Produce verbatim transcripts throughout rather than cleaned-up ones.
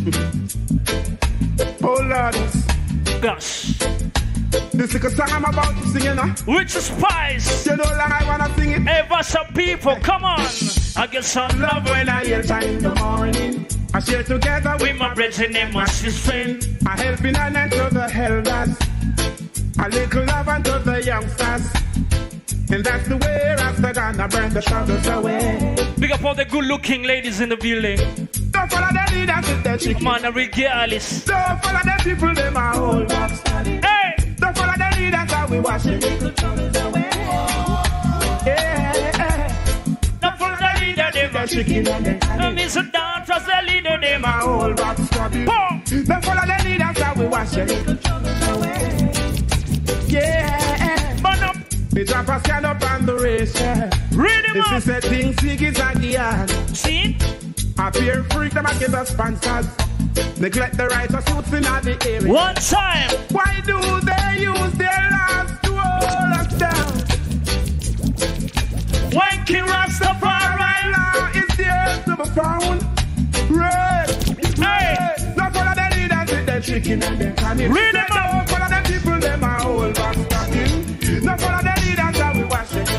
Oh Lord. Gosh. This is a song I'm about to sing, you know. Which spice? You know like I wanna sing it. Hey, some people, come on. I get some love when I hear time in the morning. I share together with, with my brethren and my sister. I helping hand to the elders. A little love unto the youngsters. And that's the way Rasta gonna burn the struggles away. Big up all the good looking ladies in the building. Don't follow the leaders with their chicken. Man, regardless. Don't follow the people, them are old box. Hey! Don't follow the leaders that we wash it. Yeah. Don't follow the leader, them are chicken. Don't miss a down, trust the leader, them are old box. Don't follow the leaders that we wash it. Yeah. Man up. The drop stand up on the race, yeah. Read him this up. This is a thing, sick is a gear. See? I fear freak them and get the sponsors. Neglect the rights of suits in the area. One time. Why do they use their lives to hold us down? When King Rastafari law is there to be found. Red, hey. Not follow the leaders with their chicken and their canning. Read them up. Don't follow the people, them are all back stocking. Not follow the leaders that we wash it.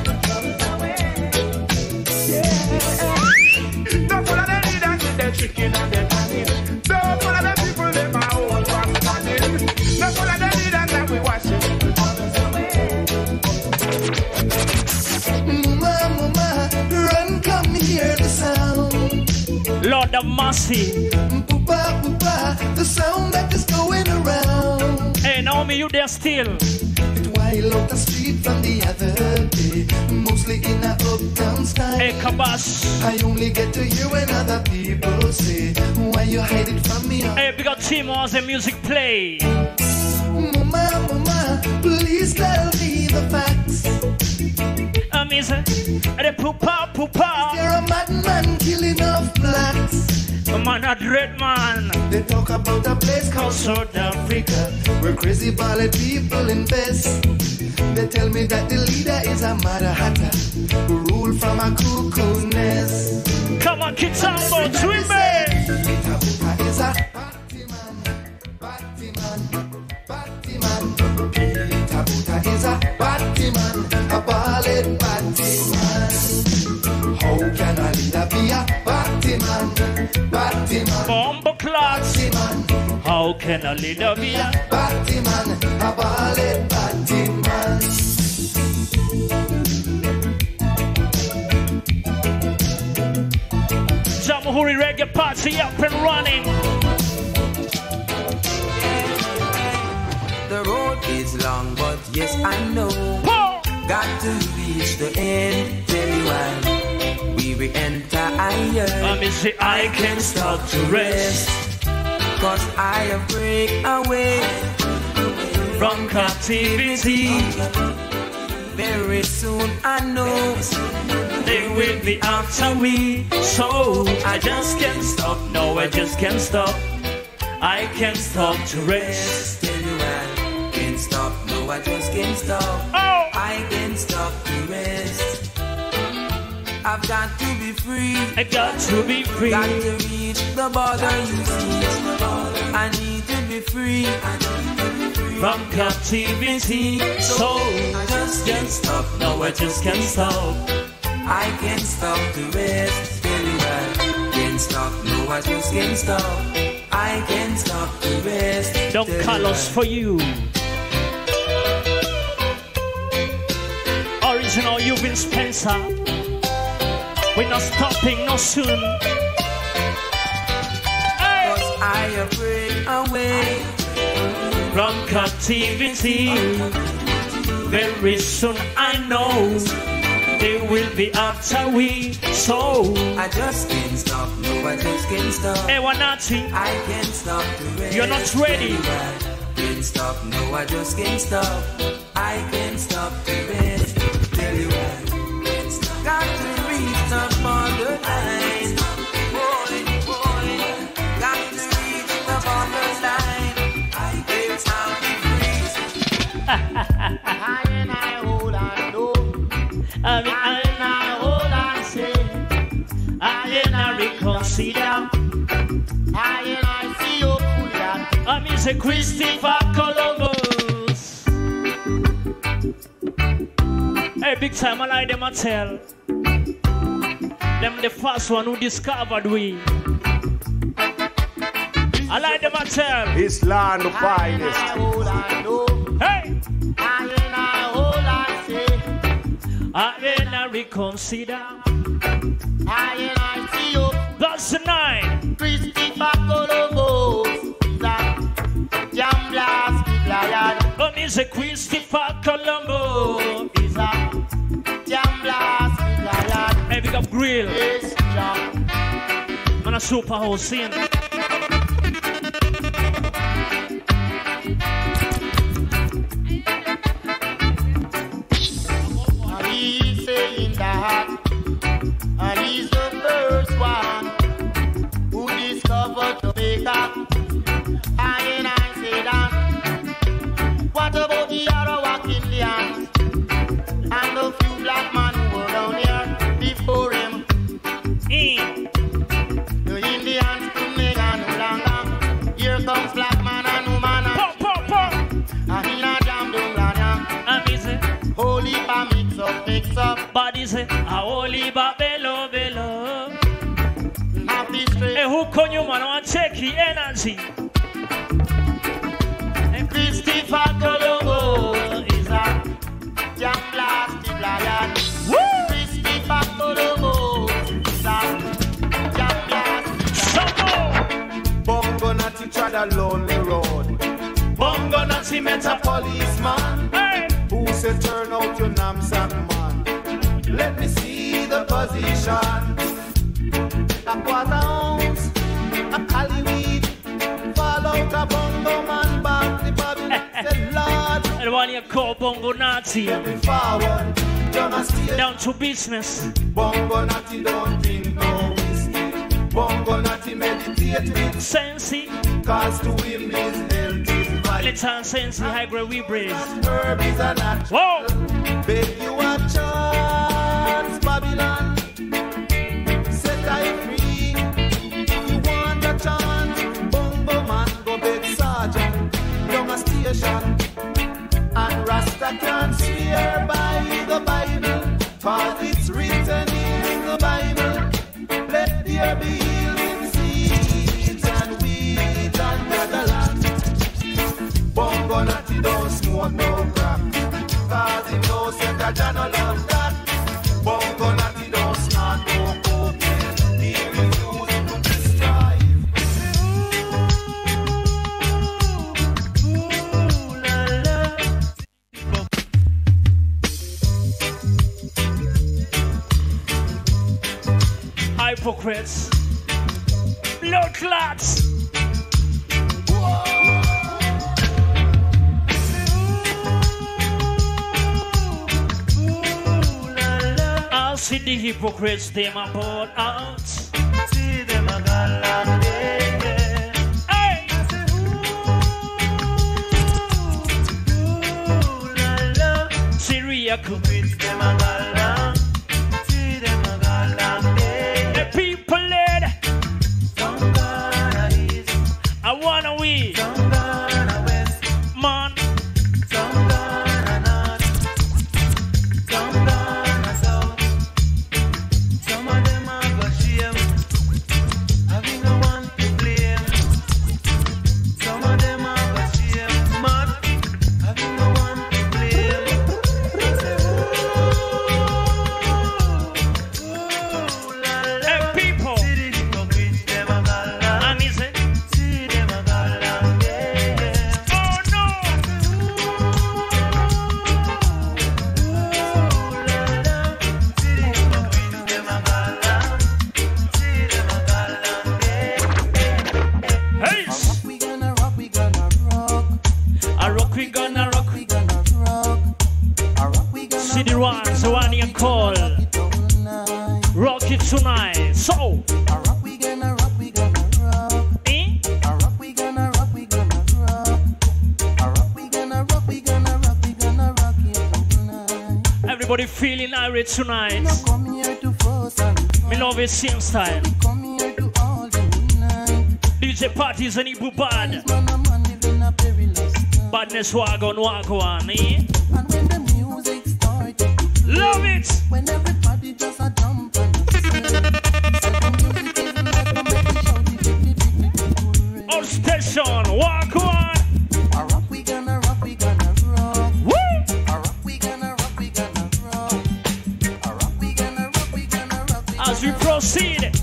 Yeah. Don't follow the leaders with their chicken and their canning. Don't follow the people, them are all back stocking. Don't follow the leaders that we wash it. Mama, mama, run, come hear the sound. Lord of mercy. Poopa, poopa, the sound that is going around. Hey, Naomi, you there still? While out the street from the other day, mostly in a uptown style. Hey, Kabash. I only get to hear when other people say, why you hide it from me? Hey, big up Timo as the music play. Mama, mama, please tell me the facts. I'm easy. The poopa, poopa. Is there a madman killing off blacks? A man, a dread man. They talk about a place called South Africa, where crazy ballet people invest. They tell me that the leader is a Mother Hatter, who rule from a cuckoo's nest. Come on, kids, I'm about to win, man. Peter is a party man, party man, party man. Peter Buta is a party man, a ballet party man. How can a leader be a party man? Party man, bomb class. Party man. How can a leader be a party man? A ballet party man. Jamhuri Reggae Party up and running. The road is long, but yes, I know. Paul. Got to reach the end. Tell you why. We will enter higher. Let me see, I can't stop to rest. Cause I have break away from captivity. Very soon I know they will be after we. So I just can't stop, no I just can't stop. I can't stop to rest. Tell you I can't stop, no I just can't stop. Oh, I can't stop to rest. I've got to be free. I got to be free. Got to reach the border, you see. I need to be free from captivity. So I just can't stop. No, I just can't stop. I can't stop to rest. Tell you I can't stop. No, I just can't stop. I can't stop to rest. Don't call us for you. Original, you've been Spencer. We're not stopping no soon. Hey. Cause I have break away from captivity. Very soon I know they will be after we. So I just can't stop. No, I just can't stop. Hey, Wanati, I can't stop to rest. You're not ready. I can't stop. No, I just can't stop. I can't stop to rest. Tell you I can't stop. Got to reach the borderline. Boy, boy. Got to reach the borderline. I can't stop to rest. I and I hold on, no. I mean, I and I hold on, say. I and I reconsider. I and I Mister Christopher Columbus. Hey, big time, I like them, I tell. Them the first one who discovered we. I like them, I tell. It's land the finest. Hey! I will not reconsider. That's the nine. Christopher Columbus. Jam blast lion. Oh, Mister Christopher Columbus. Is a jam blast lion. Hey, big up grill. Yes, jam. Man, a super house scene. And he's saying that, and he's the first one who discovered Jamaica. And I say that. What about the Arawak Indians and the few black men who were down here before him? Mm. The Indians couldn't make a no longer. Here comes black man and woman. Pop, pop, pop. And he not jam down land. And me say, Holy pa mix up, mix up. body say, a holy babelo, bello. Happy straight. Hey, who can you man want to check the energy? Christopher Columbus is a jam blasted lion. Woo! Christopher Columbus is a jam blasted lion. Bongo Natty trod a lonely road. Bongo Natty met a Policeman hey! who said turn out your knapsack man. Let me see the position. A quarter ounce, a cali weed. Fall out a bongo man back the Babylon. Said Lord, And one you call Bongo Natty get me forward. Don't stay. down to business. Bongo Natty don't drink no whiskey. Bongo Natty meditate with Sensi, cause to him his health is vital. little sensi, high grade we breeze. Herb is a natural. Whoa! Beg you a chance, Babylon. Set I free. If you want a chance, Bongo man go beg Sergeant down a station. And Rasta can swear by the Bible, cause it's written in the Bible. Let there be healing seeds and weeds under the land. Bongo Natty don't smoke no crack, cause he knows that I don't love that. Bongo Natty don't snort no cocaine, he refuses to prescribe. Hypocrites, blood clots. I'll see the hypocrites, them about out. See them a galang day. Hey! Syria could With them a galang. See them a galang day. the people led. Some Ghana east, I wanna we some Ghana west, man. some Ghana north, some Ghana south. Some of them are go shame, having no one to blame. Some of them are go shame, mad, having no one to blame. Say, ooh, ooh, la, la. Hey people, See the hypocrites, them a galang. and is it? See them a galang, yeah, yeah. Oh no! Hey! We gonna rock, we gonna rock, I rock, we gonna rock. we gonna rock. A rock, we gonna See the ones, the one you call rock it all night. rock it tonight. So, A rock, we gonna rock, we gonna rock. eh? A rock, we gonna rock, we gonna rock. A rock, we gonna rock, we gonna rock, we gonna rock it all night. Everybody feeling irate tonight. No come here to force and Me love it same style. come here to all the night. D J parties and Ibu bad. Man, a man living a badness walk on, walk on, eh? And when the music started, Love it! when everybody just a jump and a swing, the music is like a make me shout it, it, it, it, it, it, On station, walk on! A rock we gonna rock, we gonna rock. Woo! A rock we gonna rock, we gonna rock. A rock we gonna rock, we gonna rock. we As we gonna proceed, rock.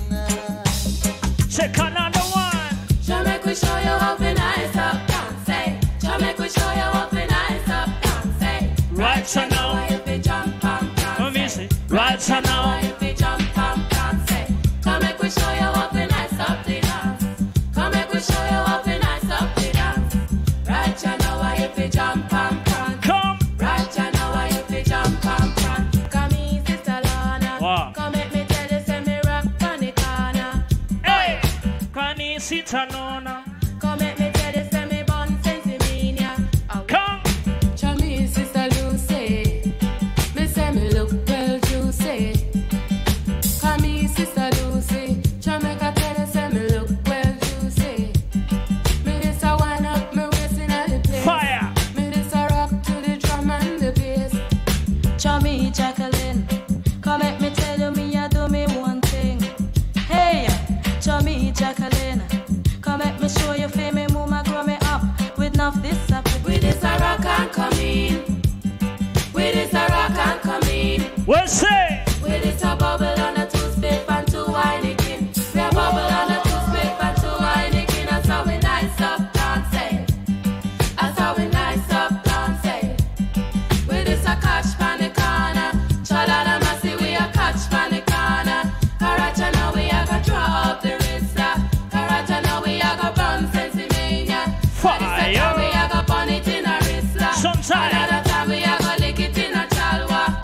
check another one. Shall make we show you how we nice up, dance, say. Shall make we show you how we nice up, dance, say. Right so now, Why if we jump and let me dance, see. say. Right so Why now, if we jump and dance, say. Come make we show you how we nice up the dance. Come make we show you how we nice up the dance. Right so now, why if we jump and dance. come. Right so now, why if we jump and dance. Come here, Sister Lana. Wow. Come make me tell you, say me rock on the corner. Hey, can you sit alone? Come make me tell you, say me born since me mean ya. Come. Show me Sister Lucy. Me say me look well juicy. Come here, Sister Lucy. Jamaica tell you, say me look well juicy. Me this a wind up, me waist inna the place. Fire. Me this a rock to the drum and the bass. Show me Jacqueline. Come make me tell you, me a do me one thing. Hey, show me Jacqueline. Come make me show you feel me move my grow me up with enough this up. With this a rock and come in. With this a rock and come in. We'll say. With this a bubble on a two spit and two Heineken. We a bubble on a two spit and two Heineken. That's how we nice up dancing. That's how we nice up dancing. With this a catch pan the corner. Chalada massy we a catch pan the corner. Karacha now we a go draw up the wrist. Karacha now we a go bounce Pennsylvania. Fire. We a go burn it in a wrist. Sometime. Another time we a go lick it in a chalwa.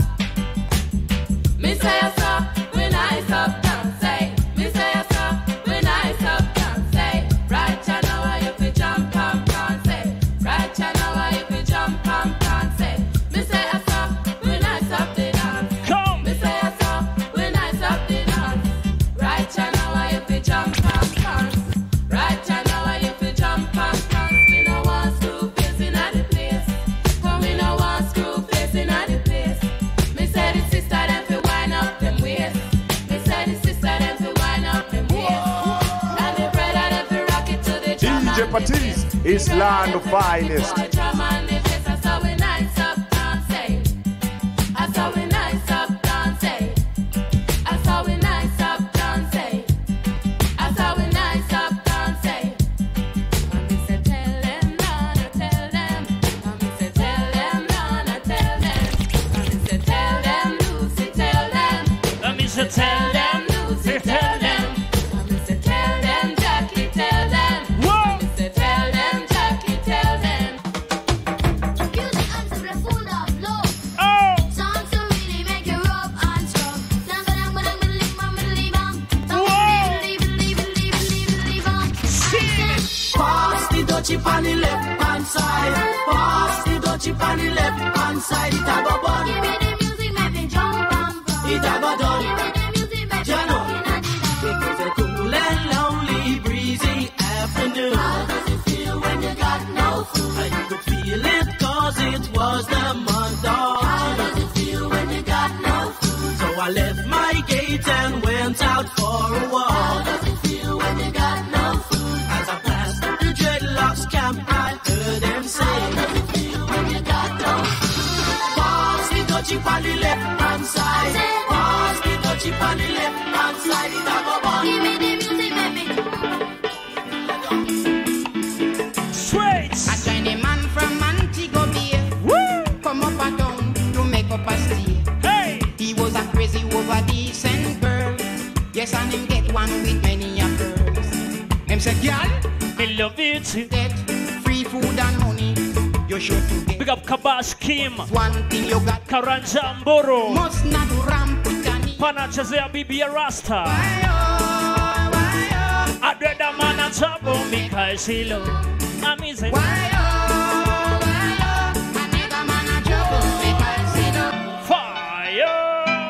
Me say a so, we nice up dancing. Me say a so, we nice up dancing. Right now why you fi jump and dancing. Right now why you fi jump and dancing. Me say a so, we nice up the dance. Come. Me say a so, we nice up the dance. Right now why you fi jump and dance. Right now why you fi jump and dance. We no want screw face inna the place. Come we no want screw face inna the place. Me say the sister them fi wind up them waist. Me say the sister them fi wind up them waist. And the brother them fi rock it to the drum. D J and the Patisse bass. is The brother land them of fi rock it finest. to the drum and the bass. That's how we nice up dancing. That's how we nice up dancing. That's how we nice up dancing. That's how we nice up dancing. Mommy say tell them, Nana, tell them. Mommy say tell them, Nana, tell them. Mommy say tell them, Lucy, tell them. Let me say tell them. Lucy, Say tell them. Mommy say tell them, Jackie, tell them. Whoa. Mommy say tell them, Jackie, tell them. Music and some full of love. Oh. Songs to really make you rub and scrub. Dang, dang, dang, dang, dang, dang, dang, dang. Whoa. Leave, leave, leave, leave, leave, leave, leave. Pass the dutchie on the left hand side. Pass the dutchie on the left hand side. It a go bun. Give me the music, make me jump and run. It a go done. Give me the music, make me Jano. rock in a dance. It's a cool and lonely, breezy afternoon. How does it feel when you got no food? I could feel it cause it was the month How of. does it feel when you got no food? So I left my gate and went out for a How walk. does it feel when you got no food? As I passed the dreadlocks camp, I heard them How say, does it feel when you got no food? pass the dutchie on the left hand side. Pass the dutchie on the left hand side. It a go bun. Give me the music, make me. Straight. I joined a man from Montego Bay. Woo. Come up a town to make up a stay. Hey. He was a crazy over decent girl. Yes, and him get one with many a girls. Him say, girl, Me love it. get free food and money. You should to get Big up Kabash Kim. one thing you got. Karanjamboro. Must not ramp with any. Panachazea Bibi Rasta. Why oh, why oh, I dread a man and trouble because he love. I'm easy. why oh, why oh. A nigga man a trouble because he know. Fire.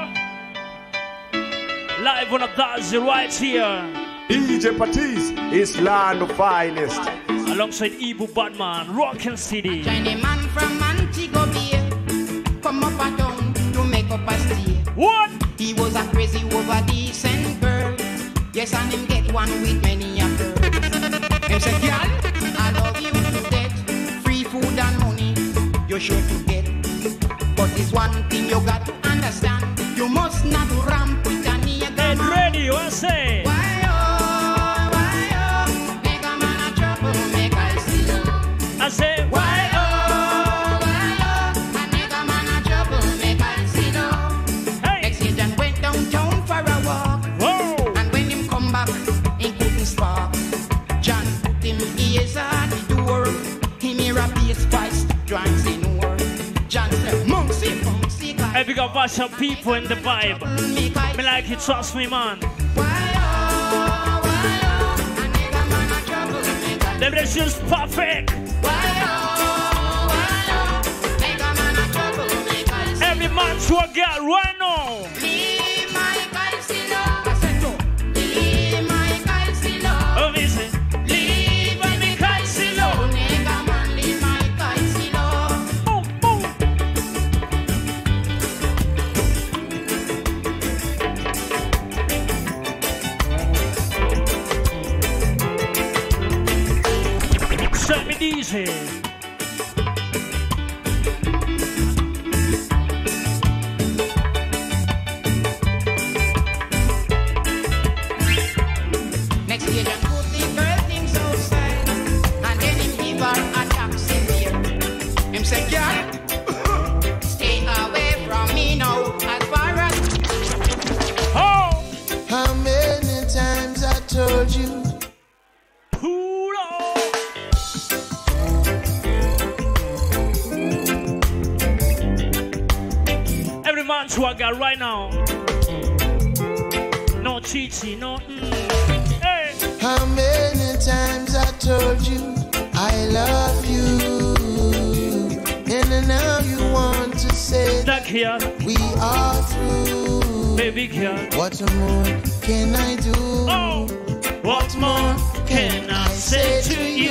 Live on a Dazi right here. D J Patisse is land of finest. A Alongside Ibu Batman, Rockin' City. Join a man from Montego Bay, come up a town to make up a stay. What? He was a crazy over decent girl. Yes, and him get one with many a girl. Him say, girl, I love you to death. Free food and money, you're sure to get. But there's one thing you got to understand. You must not ramp with a nigga Get man. ready, I say. Why oh, why oh, nigga man a trouble, make I see you. I say, Why oh, why oh, a nigga man a trouble, make I see you. hey. Next year John went downtown for a walk. Whoa. And when him come back, he couldn't spark. John put him ears at the door. Him hear a bass voice, drums in word. John said, Monksy, Monksy, Hey, we got bunch of people in the vibe. make I Me like it, trust me, man. Why oh, why oh, a nigga man a trouble, make I Them is just perfect. Why oh, why oh, nigga man a trouble, make I see. Every man to a girl right now. Leave my calcino. I said no. Leave my calcino. Oh, me say, Leave my calcino. Nigga man, leave my calcino. boom, boom. Set me these here. Next year, just put the girl things outside, and then him give her a taxi fare. Him say, girl, stay away from me now. As far as Oh, How many times I told you? Puro. Every man to a girl right now. No cheating, no. Mm. Hey, How many times I told you I love you? And now you want to say that that here, we are through. baby girl. What more can I do? Oh, what more can I say to you?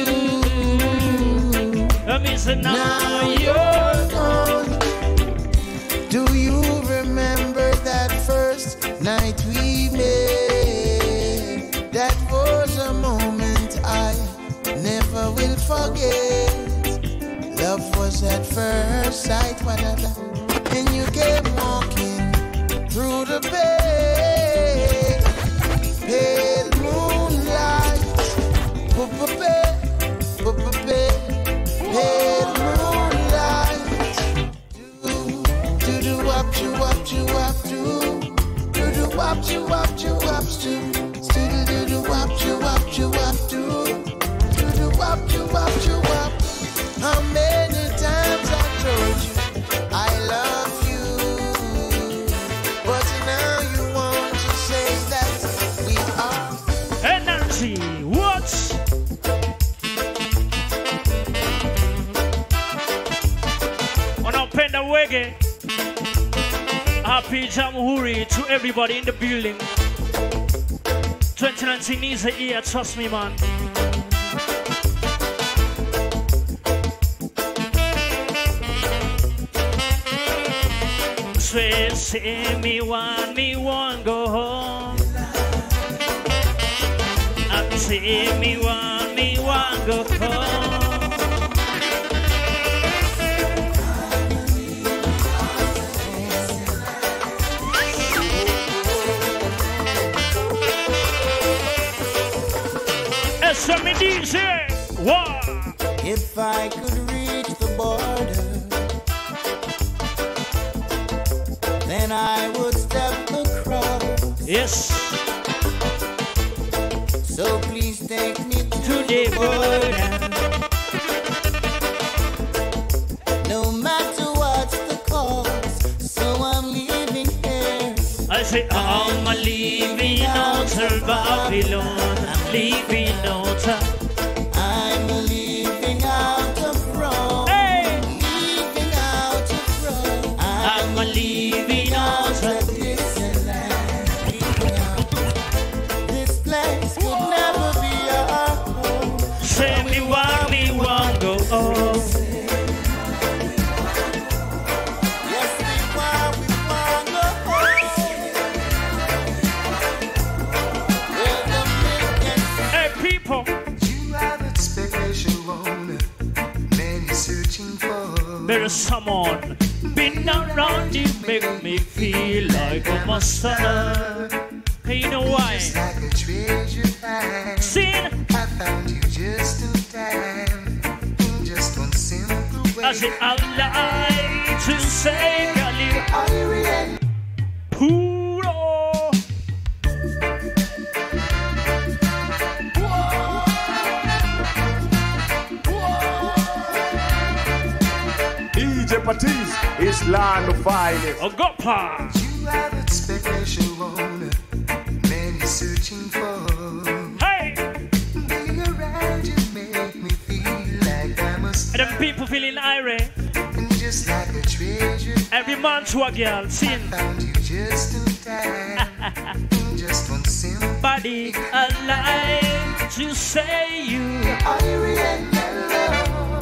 I mean, so now Now you're. you're gone. Do you remember that first night we met? That was a moment I never will forget. Love was at first sight, wadada. And you came walking through the pale, pale moonlight. Pu-pu-pe, pu-pu-pe, pale moonlight. Do, do, do, wop, do, wop, do, wop, do. Do, do, wop, do, wop, do, wop, do. Do, do, do, wop, do, wop, do, wop, do. Do, do, wop, do, wop, do, wop. How many times I told you I love you, but now you want to say that we are. Hey, Nancy, what? Wanapenda wege. Happy Jamhuri to everybody in the building. twenty nineteen is a year, trust me, man. Swear, say me one, me one, go home. I'm say me one, me one, go home. S M D Z, wow. If I could reach the border, then I would step across. Yes, So please take me to, to the border. no matter what's the cost. So I'm leaving here. I say I'm leaving out of Babylon. I'm leaving out of. I'm leaving out of Rome. Hey, Leaving out of Rome. I'm leaving out of. This land. This place could never be our home. Say me one, for someone. Been around you make me feel like a monster. Hey, you know why? Just like a treasure find. Sin. I found you just in time. In just one simple way. I said I like to say, girl, you Irene. Puro. D J Patiz is land of finest. A go pa. You are that special one. Many searching for. Hey. Being around you make me feel like I'm a And star. them people feeling irate. And just like a treasure, Every man to a girl, sin. found you just in time. In just one simple Body, I like to say you. Irene mellow.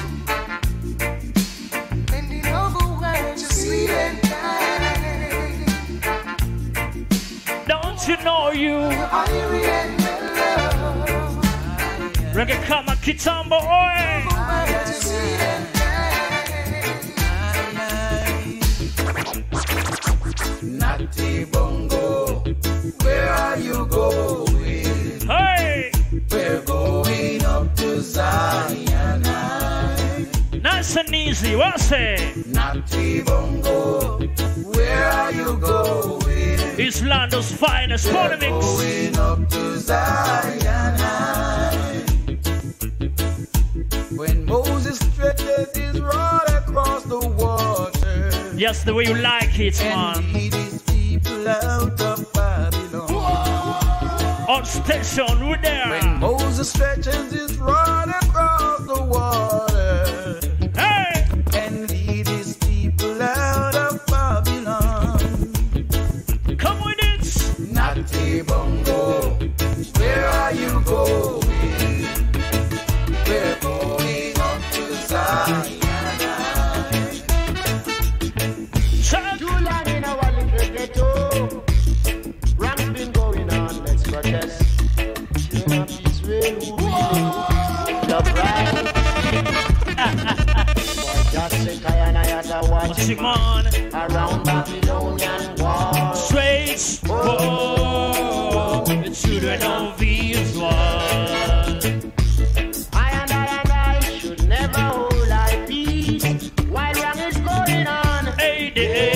And in other words, you're sweet and kind. Don't you know you? Irene mellow. Reggae Kama Kitambo, oi. You're sweet and kind. Natty Bongo, where are you going? Hey. We're going up to Zion. Nice and easy, what's it? Natty Bongo, where are you going? It's Lando's finest We're mix. going up to Zion. When Moses stretches his rod across the water, Yes, the way you like it, and man. lead his people out of Babylon. On station, we're When there. Moses stretches his rod across the water Hey. and lead his people out of Babylon. Come with it. Natty Bongo, where are you going? We're going up to Zion. Check. Too long in our little ghetto. Rams been going on, let's protest. In a peace way, who we the bride. Just say Kayana Yata What's it, watching man? around Babylonian walls. Straight. Oh, the children of Israel. I and I and I should never hold our peace while wrong is going on. Hey,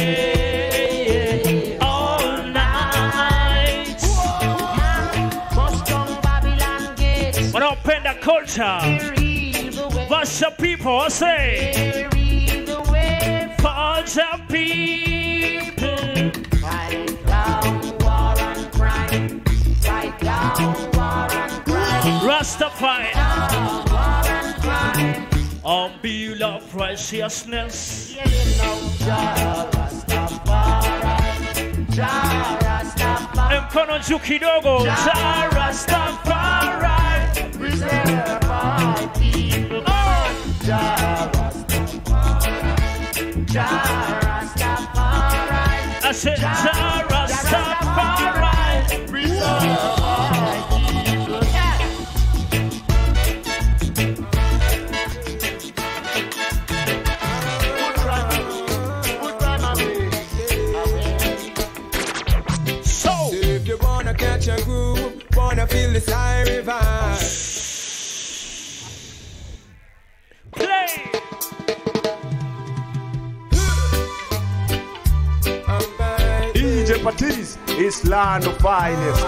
day. All night. Man, bust down Babylon gates. But open the culture. Read the way, What's the people I say? read the way. For the people. Fight down war and crime. Fight down war and crime. Rastafari. Down war and crime. On bill of righteousness. Yeah, you know, Jah Rastafari. Jah Rastafari. And Kono Juki Dogo. Jah Rastafari. Preserve my people. Oh. Jah Rastafari. Jah Rastafari. I said Jah Rastafari. Preserve my people. Yeah. Good crime, good crime, away, away. So. If you wanna catch a groove, wanna feel the siren vibe. Play. Alright. D J Patiz is land of finest.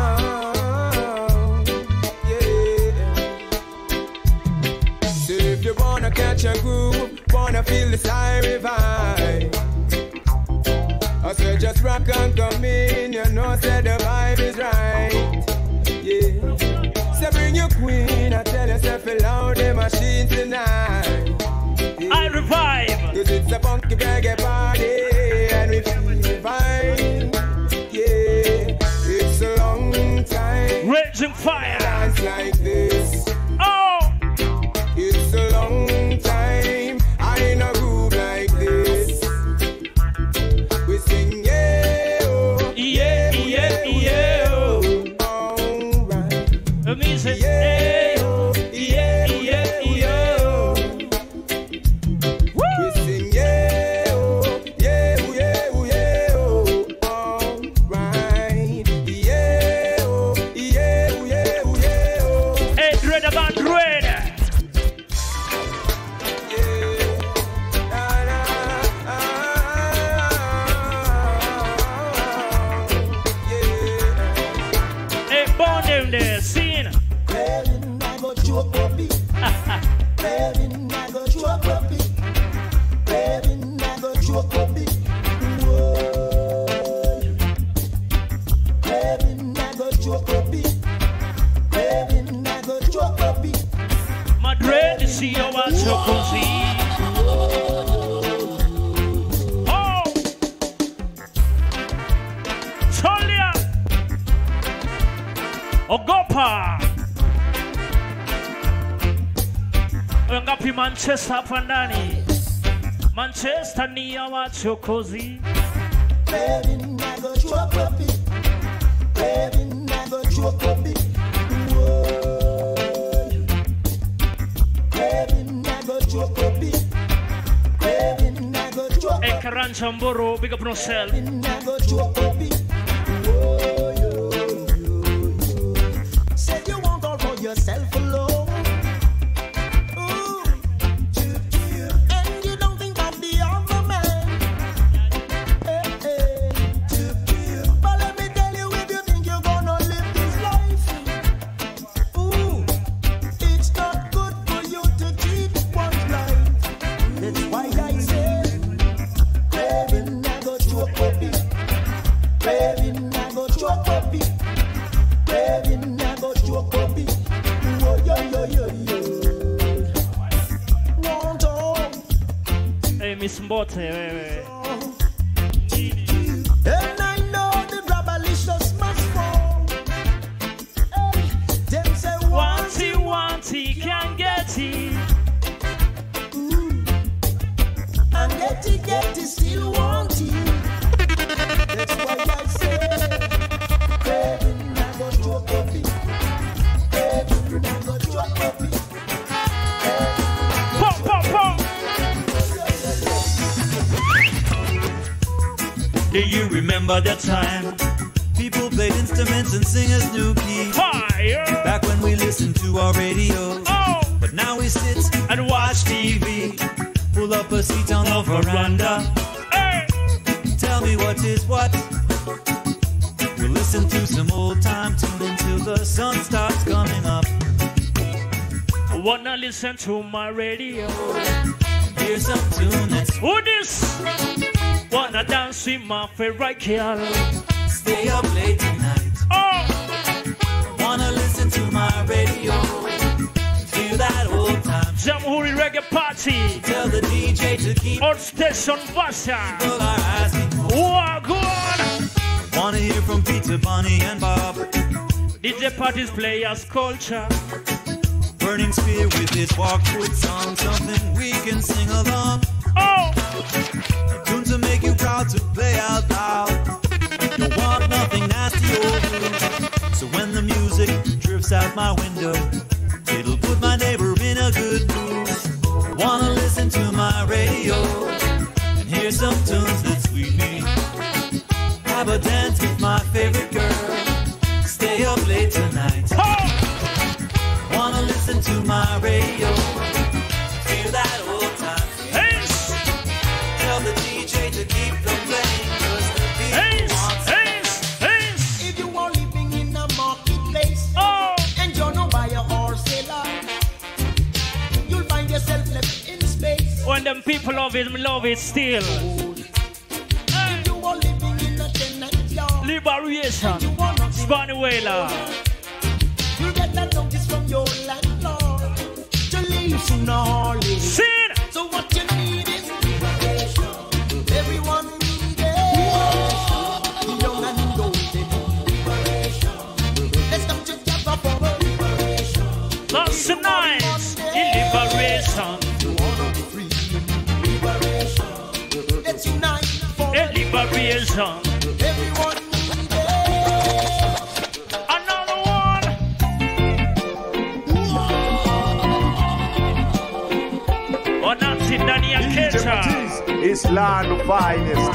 So if you wanna catch a groove, wanna feel the siren vibe, I said just rock and come in, you know say the vibe is right. Yeah. So bring your queen, I tell yourself loud the machine tonight. Yeah. I revive. Cause it's a funky reggae party and we feel fine. Yeah, it's a long time. Raging fire. Dance like this. Oh. It's a long time. I ain't a groove like this. We sing yeah, oh, Yeah, yeah, yeah. Oh. alright. The music. Yeah, oh, Yeah, yeah, yeah, yeah. we them there, sing. Craving, I go choke up it. Craving, I go choke up it. Craving, I go choke up it. Whoa. Craving, I go choke up it. Craving, I go choke up it. Madrid, see you at Chocozy. Oh! Tolia! Ogopa! Wengapi Manchester pandani. Manchester ni ya wa Chocozy. Craving, I go choke up it. Craving, I go choke up it. Ekaran Chamboro, big up yourself. Said you want all for yourself alone. Ooh, and you don't think of the other man. Hey, hey. But let me tell you, if you think you're gonna live this life, ooh, it's not good for you to cheat one's life. That's why I say, craving, I go choke up it. Craving, I go choke up it. Craving, I go choke up it. Oh, yo, yo, yo, yo. Want all. Hey, Miss Mbote, wait, wait. And I know the Rabalicious must fall. Hey, them say, Want he, want he, can't get it. and get it, get it, still want it. That's why I say, craving, I go choke up it. Craving, I go choke up it. Pop, pop, pop. Do you remember that time? People played instruments and singers knew keys. Fire! Back when we listened to our radio. Oh! But now we sit And watch T V. pull up a seat on the veranda. Hey! Tell me what is what. We'll listen to some old time tune until the sun starts coming up. Wanna listen to my radio? Here's some tune that's Who this? Wanna dance with my favorite girl? stay up late tonight. Oh! Wanna listen to my radio. Feel that old time. Jamhuri Reggae Party. Tell the D J to keep On Station Vasha. people are asking. Wagwan! Wanna hear from Peter, Bonnie, and Bob. D J Party's players culture. Burning Spear with his walk-foot song. Something we can sing along. Oh! A tune to make you proud to play out loud. Don't want nothing nasty or rude. So when the music drifts out my window, it'll put my neighbor in a good mood. Wanna listen to my radio and hear some tunes that sweet me. Have a dance with my favorite girl. Stay up late tonight. Oh! Wanna listen to my radio. Feel that old time. Hey! Tell the D J to keep them playing, 'cause the people Hey! want some. Hey! Hey! If you are living in a marketplace, Oh! and you're no buyer or seller, you'll find yourself left in space. When them people love it, me love it still. If you are living in a tenant yard, Liberation. you are not Spani Wailer. you get a notice from your landlord to leave sooner or later. Sin! So what you need is liberation. Everyone needs it. Young and old, they need liberation. Let's come together for liberation. That's tonight. Liberation. You wanna be free. Liberation. Let's unite for Liberation. everyone needs it. Another one. Oh, that's it, Daniel D J Kecha. Patiz is land of finest.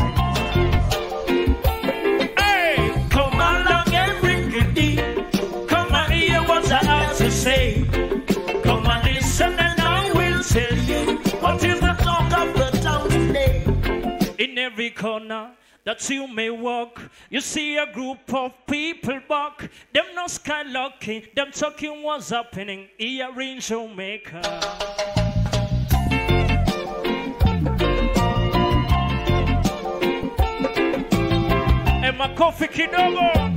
Hey, come along everybody. Come and hear what I have to say. Come and listen and I will tell you what is the talk of the town today. In every corner, that you may walk. You see a group of people back. Them no sky lucky. Them talking what's happening here in Jamaica. And my coffee kidogo.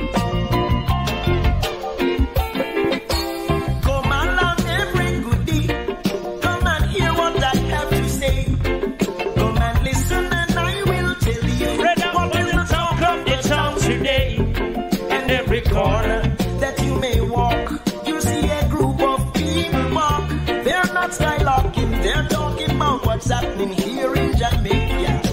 Corner that you may walk, you see a group of people walk. They're not skylocking, they're talking about what's happening here in Jamaica.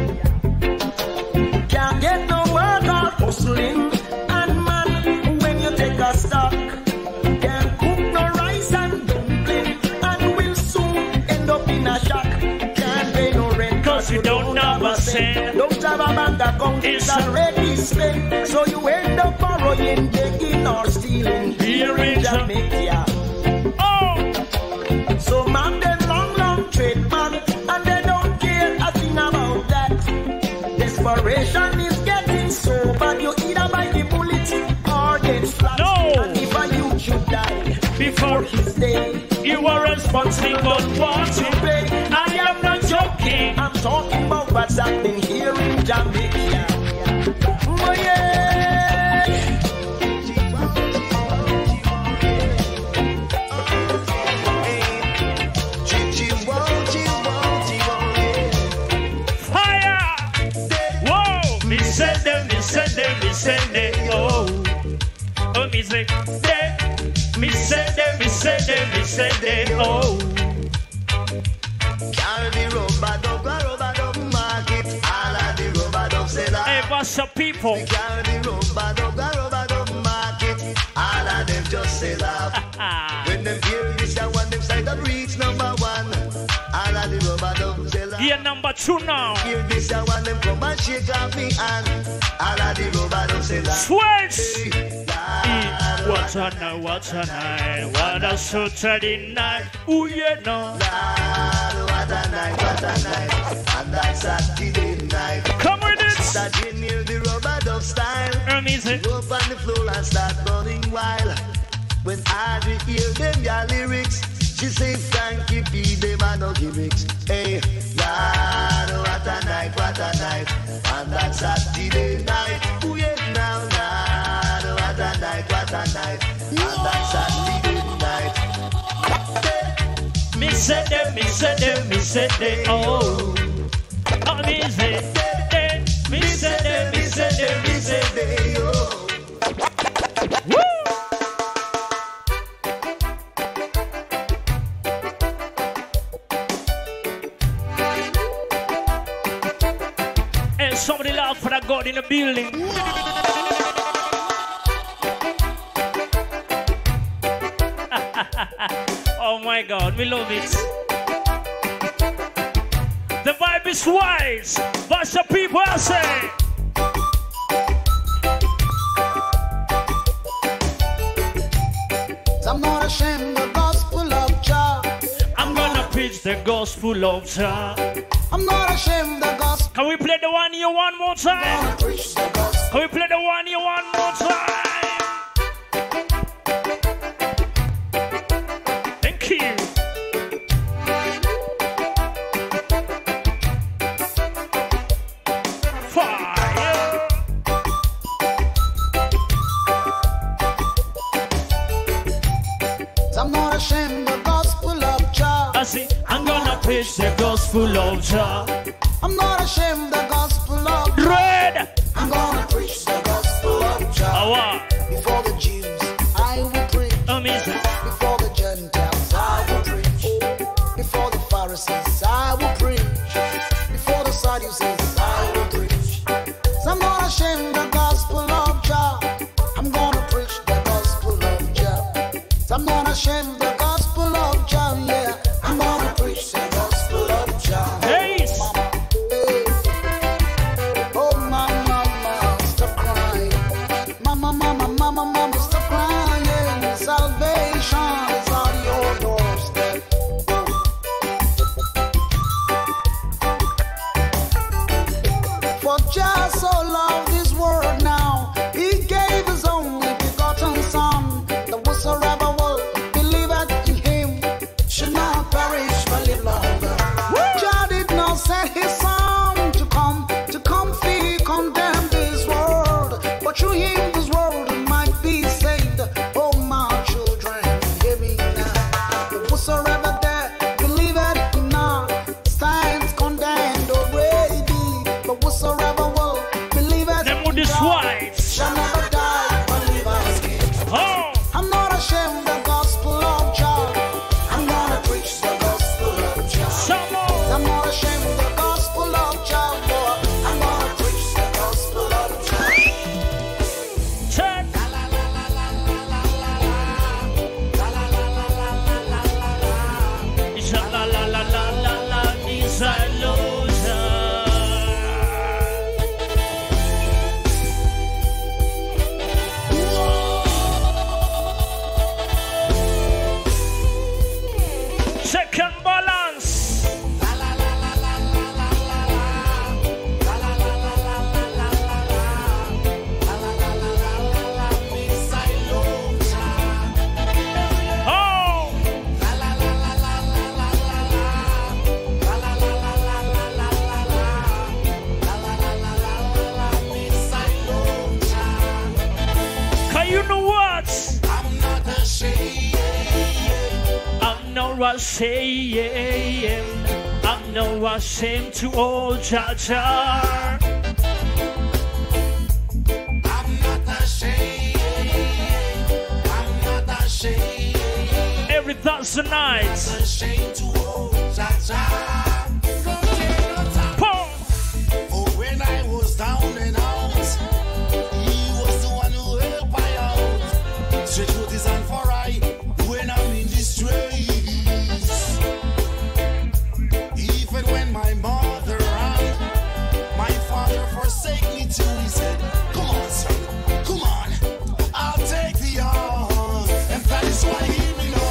Can't get no work or hustling, and man, when you take a stock, can't cook no rice and dumpling, and will soon end up in a shack. Can't pay no rent cause you don't have a cent. Don't have a bank account, it's already spent, so you end up borrowing, begging or stealing here in Jamaica. Oh! So man, them long, long trade man, and they don't care a thing about that. Desperation is getting so bad, you either buy the bullet or get flat. No! And if a youth should die before his day, you are responsible for what you pay. I am not joking. I'm talking about what's happening here in Jamaica. Oh yeah! Fire! Whoa! Me send them, me send them, me send them, oh. Oh, me say, me send them, me send them, me send them, oh. Carry the rubber dub, rubber dub market. All of the rubber dub sell out. Hey, what's up, people? Carry the rubber dub, rubber dub market. All of them just sell out. When them hear this, I want them side up reach number one. All of the rubber dub sell out. Yeah, number two now. Hear this, I want them come and shake off me hand. All of the rubber dub sell out. Switch! What a night, what a night, what a Saturday night. Ooh, yeah, no. What a night, what a night, and that's Saturday night. Come with it. Start in near the rubber dub style. Amazing. Go up on the floor and start running wild. When Audrey hear them your lyrics, she say Frankie P them are no gimmicks. Hey, Lord, what a night, what a night, and that's Saturday night. Ooh yeah, now, Lord, what a night, what a night, and that's Saturday night. Me said them, me said them, me said them, oh. Amazing. Me said them, me said them, me said them, oh. Woo! And somebody laugh for that God in the building. Oh my God, we love it. The vibe is wise. What's the people say? I'm not ashamed of the gospel of Jah. I'm gonna preach the gospel of Jah. I'm not ashamed of the gospel. Can we play the one here one more time? Can we play the one here one more time? Thank you. Fire. I'm not ashamed of the gospel of Jah. I see, I'm gonna preach the gospel of Jah. I'm not ashamed of the gospel of Jah. Red. I'm gonna preach the gospel of Jah. Awa. Before the Jews, I will preach. Amazing. Before the Gentiles, I will preach. Before the Pharisees, I will preach. Before the Sadducees, I will preach. So I'm not ashamed of the gospel of Jah. I'm gonna preach the gospel of Jah. So I'm not ashamed of the gospel of Jah. Yeah, I'm gonna preach the gospel of Jah. Hey. Oh, mama, mama, stop crying. Mama, mama, mama, mama, stop crying. Salvation is on your doorstep. For Jah You know what? I'm not ashamed. I'm not ashamed. I'm not ashamed to old Jah Jah. I'm not ashamed. I'm not ashamed. Every Thursday night. I'm not ashamed to old Jah Jah. Oh, when I was down and out, he was the one who helped me out. Straight with his hand for I when I'm in distress. Even when my mother ran, my father forsake me too. He said, come on, son, come on, I'll take the arm. And that is why he me know.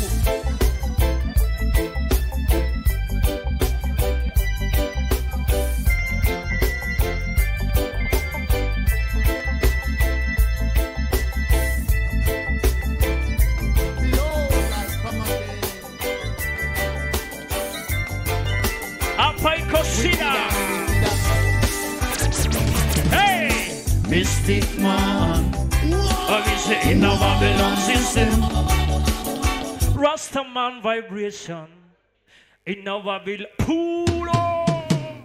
Hey, Mystic Man, oh, we say in our Babylon system, Rastaman vibration in our Babylon. Pull on.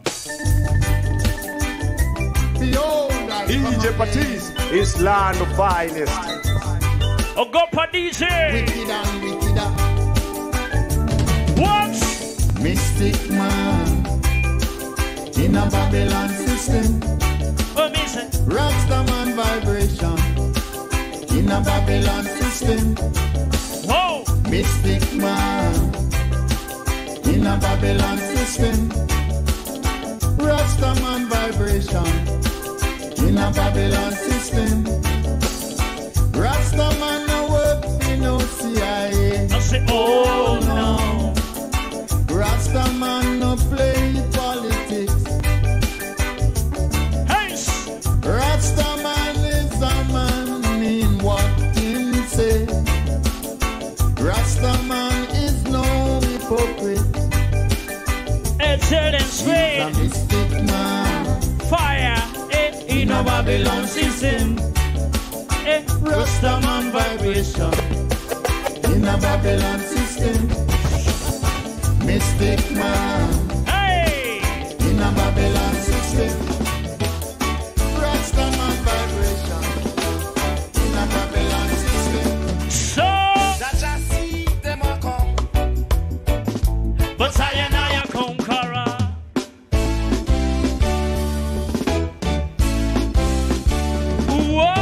D J Patisse is land of finest. Oh, go for D J. What? Mystic Man in a Babylon system. Oh, me say. Rastaman vibration in a Babylon system. Whoa. Mystic Man in a Babylon system. Rastaman vibration in a Babylon system. Rastaman no work in no C I A. I say, oh no. Rastaman no play politics. Hey. Rastaman is a man in what him say. Rastaman is no hypocrite. Excellent He's a straight. mystic man. Fire eh, in a Babylon system. Eh, Rastaman vibration in a Babylon system. Mystic man. Hey. In a Babylon system. Rastaman vibration in a Babylon system. So That I see them a come. but I and I a conqueror. Whoa.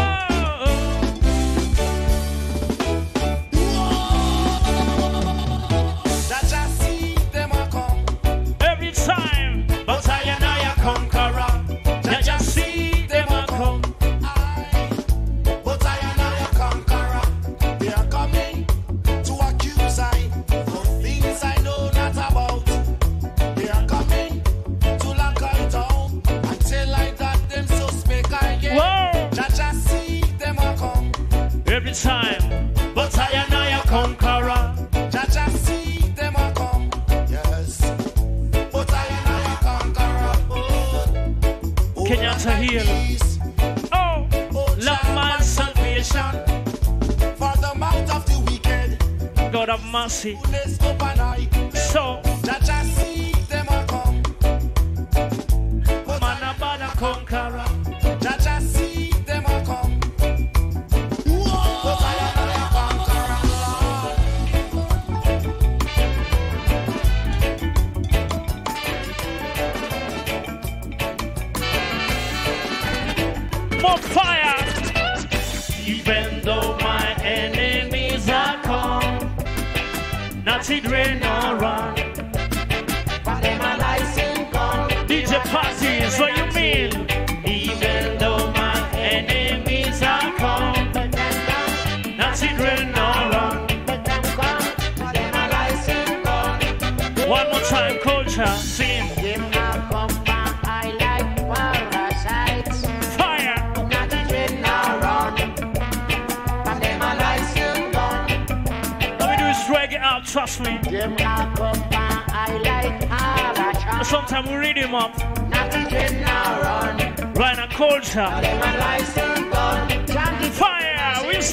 That I see them a come. Every time, but I and I a conqueror. Now just see them a come. But I am not a conqueror. They are coming to accuse I of things I know not about. They are coming to lock I down until I got them suspect I get. Whoa. That I see them a come. Every time, but I and I a conqueror. That I see them a come. Yes. But I am not a conqueror. Oh. Kenyatta Hill. Oh, love my salvation. For the mouth of the wicked, God of mercy. let's open eye. So, That I see them a come. man about a conqueror. That I see them a come. But I am not a conqueror. More fire. Even though my enemies are come, not it rain or run. D J parties, what you mean? Even though my enemies are come, not it rain or run. One more time, culture, sing. Fire. Let me do this reggae out, trust me. Sometimes we read him up. Right now, culture. Fire, we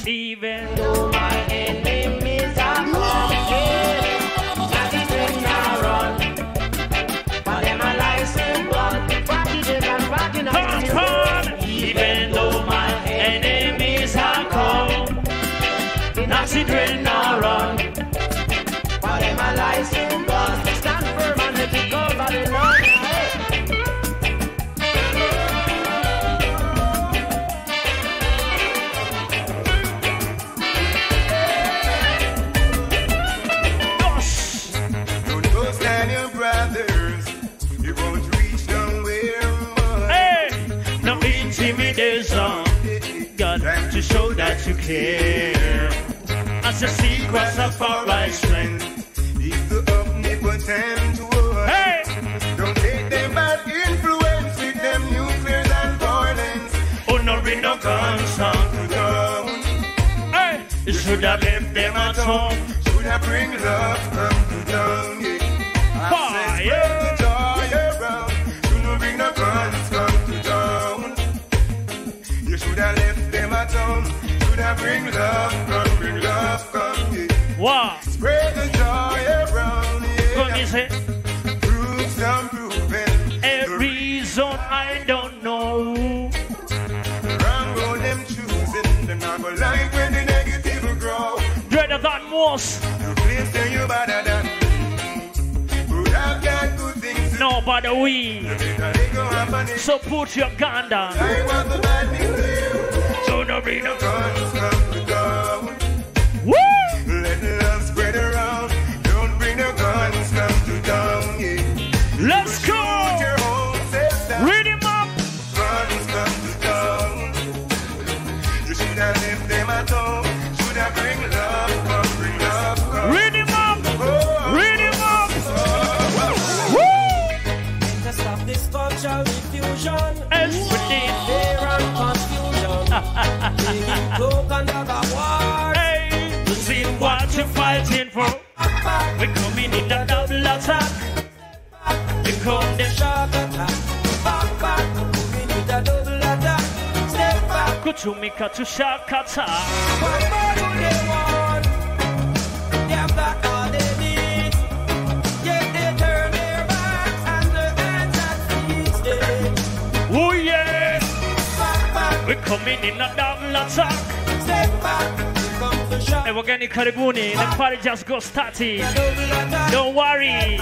Even though my enemies are coming, not even now run. But them a license blood, party them and party on. Even though my enemies are come, not even now run. But them a license blood, stand firm and let it go by the Lord. God, to show that you care. As the secrets of our right strength, He's the omnipotent one. Hey! Don't take them bad influence with them nuclear and violence. Oh, no, bring no guns down to down. Hey! You should have left them at home. Should have bring love come to down. Yeah. I say spread the joy around. Should not bring no guns come to down. You should have left them at home. Should have bring love, come, bring love, come, yeah. Wow. Spread the joy around, yeah. Come, is it? Prove some proven. A reason I don't know. Wrong road them choosing. Them not go like when the negative will grow. Greater than most. You claim say you better than me. But I've got good things. No, but we. So put your gun down. I want the bad thing to you. So no bring no guns come to down. Woo! Let the love spread around. Don't bring no guns come to down. Yeah. Let's go. Read him up. Guns come to down. You should have left them at home. Should have bring love, come bring love, come. Read him up. Oh. Read him up. Oh. Woo! To stop this cultural diffusion, Everything. fear and confusion. Taking cloak under the war. Hey, to see what you're fighting for. We're coming in the double attack. We come the shark attack. Back, back. We need a double attack. Step back. Go to me, cut to shark attack. What more do they want? They have got all they need. Yet they turn their backs and their hands at feet stay. Oh yeah. Back, back. We're coming in a double attack. Step back. Come to shop. Hey, we're getting Karibuni. The party just got started. Don't worry. Hey!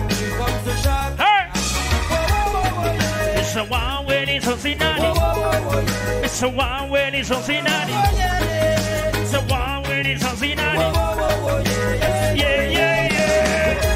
It's a one when it's on Cincinnati. It's a one when it's on Cincinnati. It's a one when it's on Cincinnati. Yeah, yeah, yeah.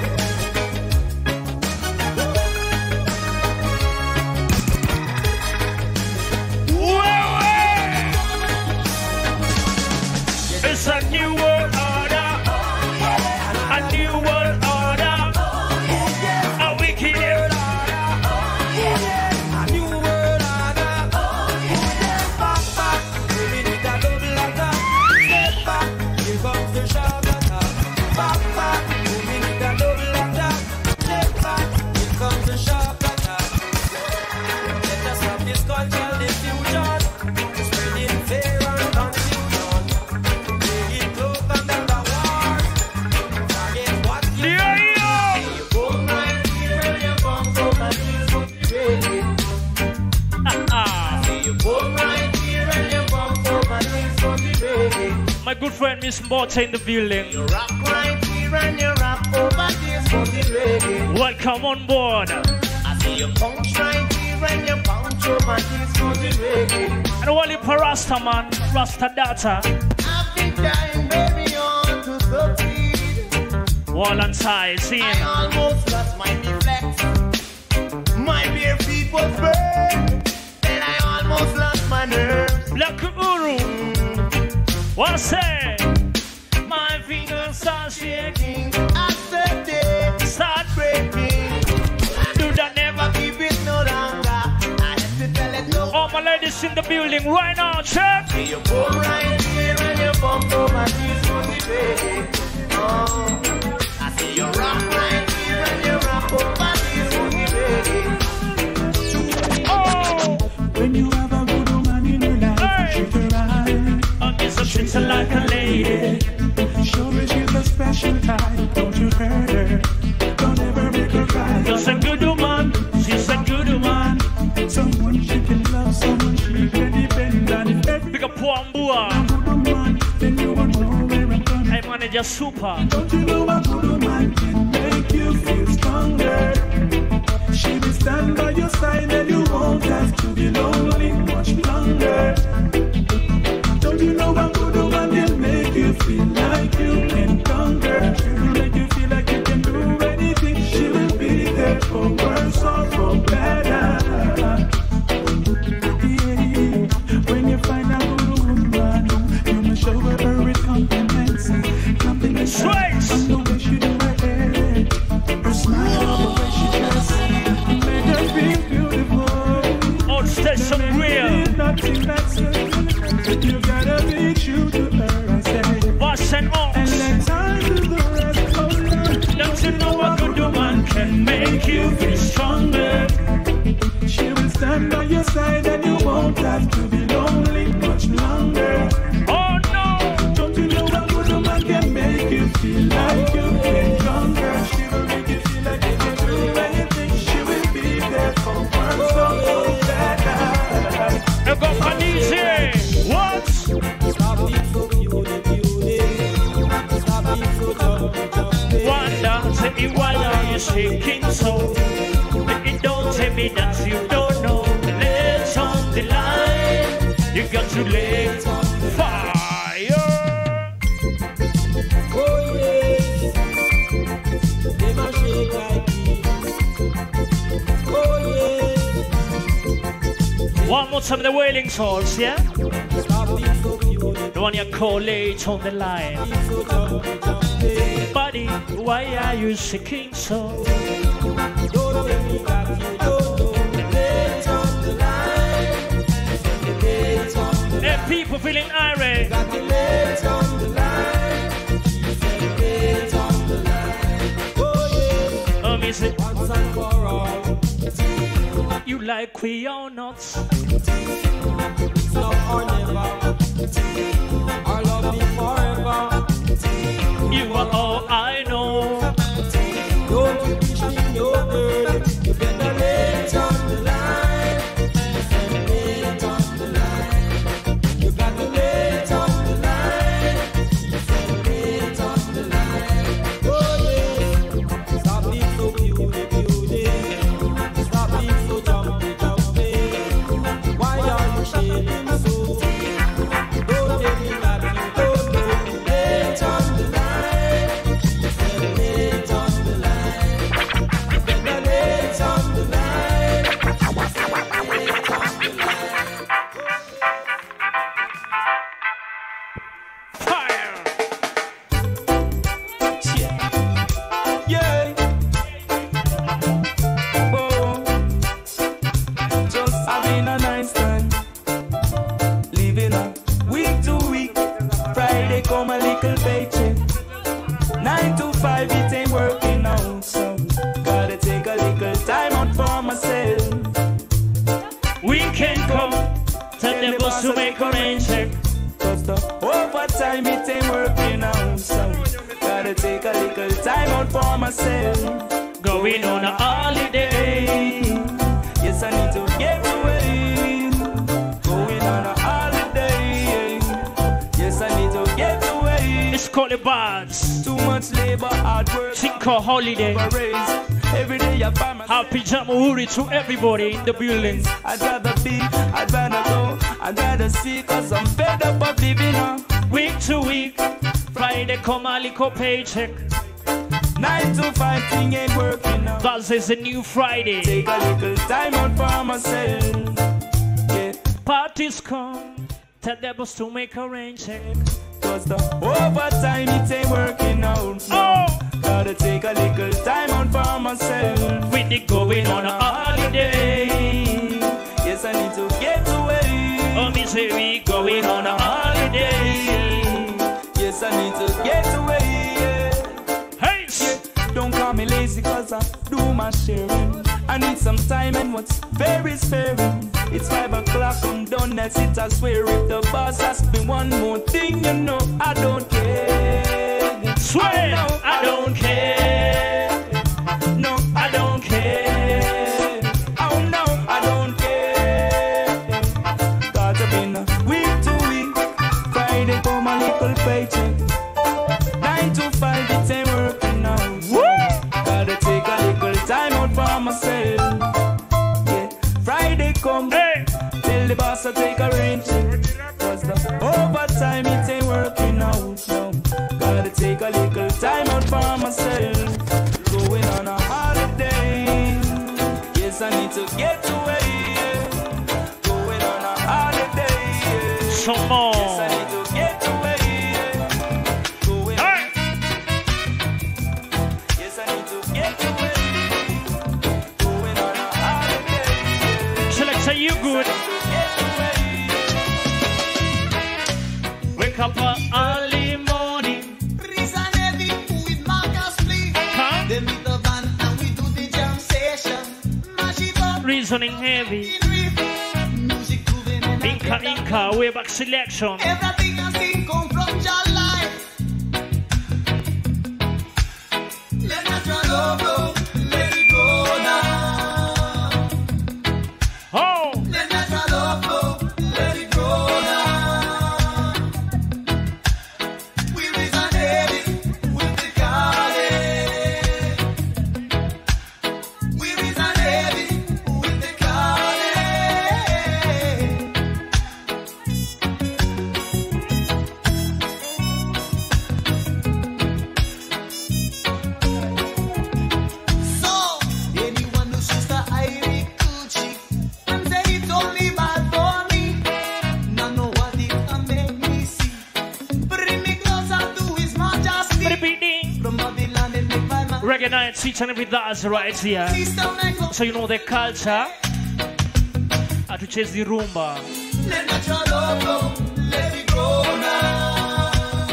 It's a new world order, a new world order, a wicked world order, A new world order. Back, back. We need a double attack. Step back. Here comes the shark attack. Back, back. We need a double attack. Step back. Here comes the shark attack. Let us stop this cultural diffusion. Spreading fear and confusion. Taking cloak under the war. Forget what you yeah, yeah. you come right here and you come from a peaceful trading. You come right here and you come from a peaceful trading. My good friend Miss Morta in the building. You rock right here and you rock over peaceful trading. Welcome on board. I see you punch right here and you punch over peaceful trading. And all you Rasta man, Rasta data. Happy time, baby, on to succeed. Wall and tie, see I him. almost lost my reflex. My bare feet was burned. Then I almost lost my nerves. Black Uru. What say? My fingers start shaking. I said they Start breaking. Do that never. Keep it no longer. I have to tell it no. All my ladies in the building right now, check. You come right here and you bump over this funny baby. Oh, I see you rock right here and you rock over this funny baby. Oh, When you have a good woman in your life, hey. treat her right. I'm Mister treats her like a lady. Show me she's a special type, don't you hurt her. Don't ever make her cry. She's a good woman, she's a good woman. Someone she can love, someone she can depend on. If every Big up Puambua. good woman, then you won't know where I'm coming. Hey, manager super. Don't you know a good woman can make you feel stronger? She will stand by your side and you won't have to be lonely much longer. Don't you know a good woman can make you feel like you can conquer? She will make you feel like you can do anything. She will be there for worse or for better. Yeah. When you find a good woman, you must show her with compliments. Compliments on the way she do her hair, her smile, the way she dress, make her feel beautiful. On station real. Nothing that's it. You gotta be true to her and say, Wash and off. and let time do the rest. Oh Lord, Don't you know a good woman can make you feel stronger? she will stand by your side and you won't have to be lonely much longer. Oh no! Don't you know a good woman can make you feel like you can conquer? She will make you feel like you can do anything. She will be there for worse or for better. You got Khadija. What? Stop being so beauty, beauty. Stop being so jumpy, jumpy. Wonder, say me, why are you shaking so? It don't tell me that you don't know. Let's on the line. You got to lay fire. Oh yeah, they must shake like me. Oh yeah, One more time, the Wailing Souls, yeah? stop being so beauty, The one you call late on the line. so jumpy, jumpy. Buddy, why are you shaking so? Don't tell me that you don't know. Late on the line, late on the Hey, people feeling irate. got the late on the line. Late on the line. Oh yeah, Oh, me say, once and for all. you like we or not? Love or never. Our love be forever. You are all I know. Don't you wish me no good. You better late on the line. Late on the line. You got to late on the line. Late on the line. Oh yeah. Stop being so beauty, beauty. Stop being so jumpy, jumpy. Why are you shaking so? Don't tell me that you don't know. Late on the line. Late on the line. You better late on the line. Late on the line. Fire! Yeah. Oh, just having a nice time. Living up week to week. Friday come a little paycheck. Nine to five it ain't working out, so gotta take a little time out for myself. Weekend come, tell the boss to make a rain check. Cause the overtime it ain't working out, so gotta take a little time out for myself. Going on a holiday. Yes, I need to get away. Going on a holiday. Yes, I need to get away. It's called the bars. Too much labor, hard work. Think of holiday. for raise. Every day I find myself. Happy Jamahuri to everybody in the building. I'd rather be, I'd rather go, I'd rather see, cause I'm fed up of living on. Week to week, Friday come a little paycheck. Nine to five thing ain't working out. That is a new Friday. Take a little time out for myself. Yeah. Parties come, tell the boss to make a rain check. Cause the overtime it ain't working out. Oh! Gotta take a little time out for myself. With the going on a holiday. Yes, I need to get away. Oh, me say we going on a holiday. Yes, I need to get away. Yeah. Hey! Yeah. Don't call me lazy cause I do my sharing. I need some time and what's fair is fair. It's five o'clock, I'm done, that's it, I swear. If the boss asks me one more thing, you know I don't care. Swear, I, I don't care. No, I don't care. Oh no, I don't care. Cause I've been week to week. Friday for my little paycheck. Nine to five, it ain't working out. Gotta take a little time out for myself. Yeah, Friday come, hey. Tell the boss to take a range. Cause the overtime, it ain't working out. No. Gotta take a little time out for myself. Going on a holiday. Yes, I need to get away. Going on a holiday. Some more. Yes, I need to get away. Going hey. Yes, I need to get away. Going on a holiday. Selector, you good? Wake up early morning. Reason heavy with Marcus Lee. Huh? Then with the band and we do the jam session. Mash it up. Reasoning heavy. Music grooving and Inca Inca, way back selection. everything I sing come from your life. Let natural love go, let it go now. Oh! Let natural love go, let it go now. We reason heavy with the garden. We reason heavy with the garden. So, anyone who shoots the Irish coochie and say it's only bad for me, now know what it can make me see. Bring me closer to His Majesty. From Babylon and make my man. Reggae nights, each and every that's right here. So you know the culture. How to chase the rumba. Let natural love go, let it go now.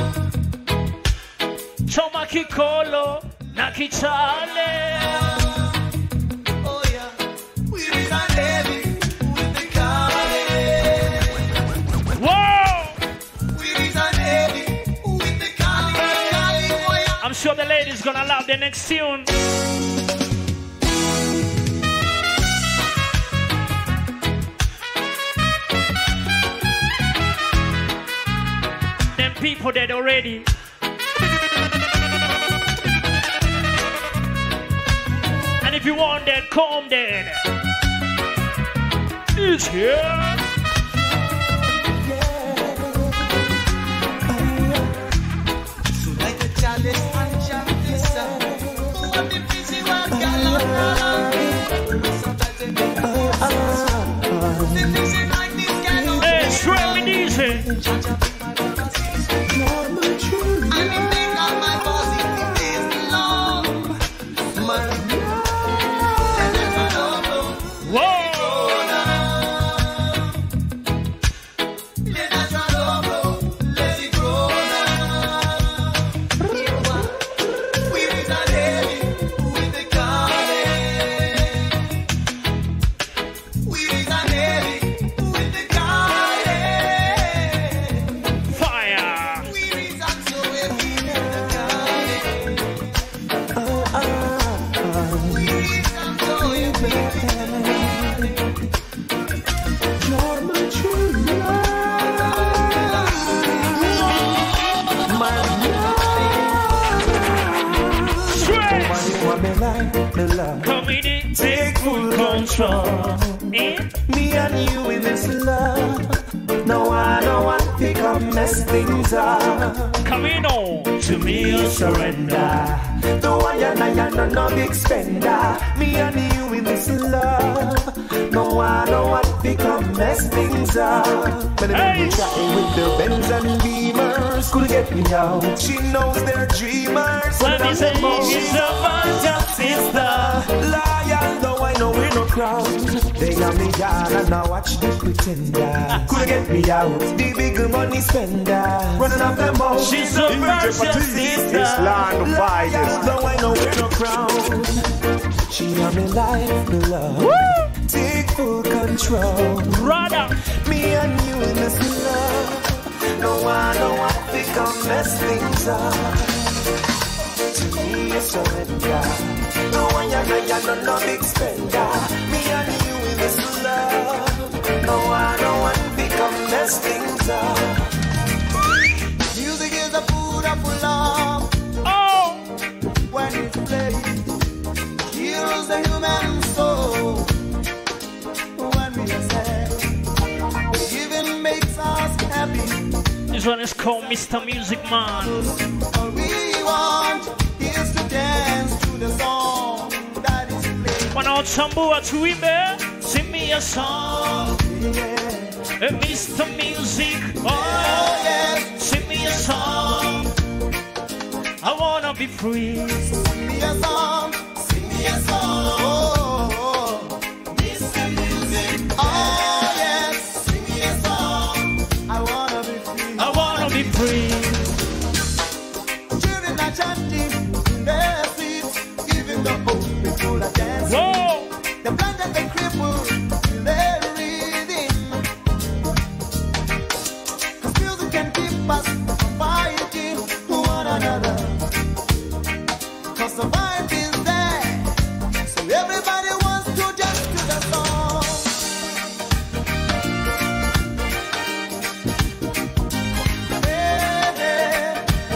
Choma Kikolo, Naki Chale. Oh yeah, we reason heavy with the garden. Whoa! We reason heavy with the garden. Oh yeah. I'm sure the ladies gonna love the next tune. Them people dead already. And if you want that, come dead. It's here. So like the chalice and Jamaica, what the busy work sometimes they make the busy like this kind of Hey, straight me easy. I mean, think of my positive days long. My Whoa! let us run over, let it grow now. We reason heavy with the garden. We reason heavy with the garden. Fire! We reason so heavy with the garden. We reason so heavy with the garden. You're my true love. My love. Community, take full control. Eh? Me and you in this love. No, I don't want to pick up, mess things up. Coming on. To me, you surrender. The one you know, you're not no big spender. Me and you in this love. No, I don't want to pick up, mess things up. But Hey! they try with the Benz and Beamers. Couldn't get me out. She knows they're dreamers. Let me say it's a bunch sister. Loyal, though I know we're no crowd. They got me down and I watch the pretender. Couldn't get me out. The big money spender. Running off them out. She's a virgin sister. It's land of fires. Though I know we're no crowd. She got me life, love. Take full control. Brother, me and you in this love. No one, no one, we come mess things up. To me, you surrender. No one, you know, you know, no big spender. Me and you in this love. No one, no one, we come mess things up. Music is a food of love. Oh, when it's played, heals the human soul. When we are sad, giving makes us happy. This one is called Mister Music Man. All we want is to dance to the song that is played. One out Sambua to Ibe, sing me a song. Yeah. Uh, Mister Music, oh, Oh, yes. sing me a song. I wanna be free. Sing me a song, sing me a song. Oh, oh. Mister Music. Oh, yes. Sing me a song. I wanna be free. I wanna be free. Children are chanting in their seats, giving the old people a dance. Whoa! The blind and the crippled in their reading. 'Cause music can keep us from fighting one another. 'Cause the vibe is there, so everybody wants to dance to the song. Hey, hey.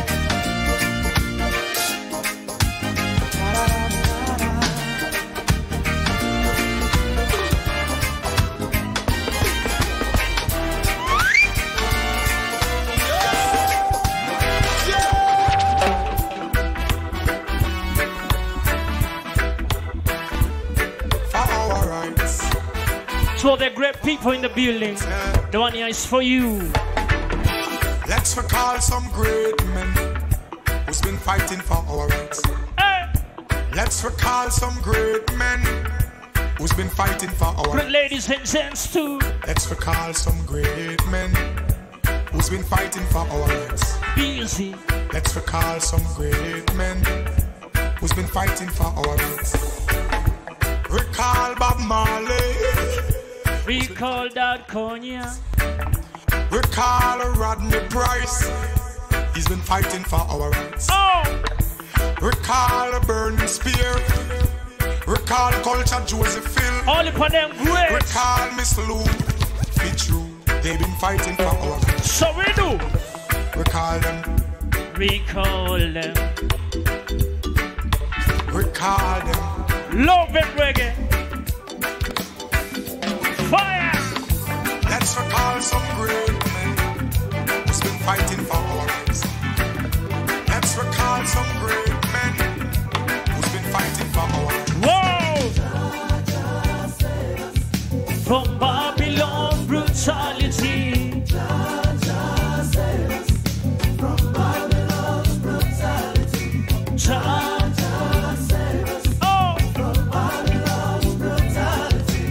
For our rights. So the great people in the building, the one here is for you. Let's recall some great men who's been fighting for our rights. Hey, Let's recall some great men who's been fighting for our great rights. ladies and gents too. Let's recall some great men who's been fighting for our rights. Busy. Let's recall some great men who's been fighting for our rights. Recall Bob Marley. Recall that Konya. Recall Rodney Price. He's been fighting for our rights. Oh, Recall a burning spear. Recall Culture Josephine. all upon them great. Recall Miss Lou. Be true. They've been fighting for our rights. So we do. Recall them. Recall them. Recall them. Love and reggae. Fire. Let's recall some great men who's been fighting for our rights. Let's recall some great men who's been fighting for our rights. Whoa! From Babylon brutality. From Babylon's brutality. Jah, oh, From Babylon's brutality.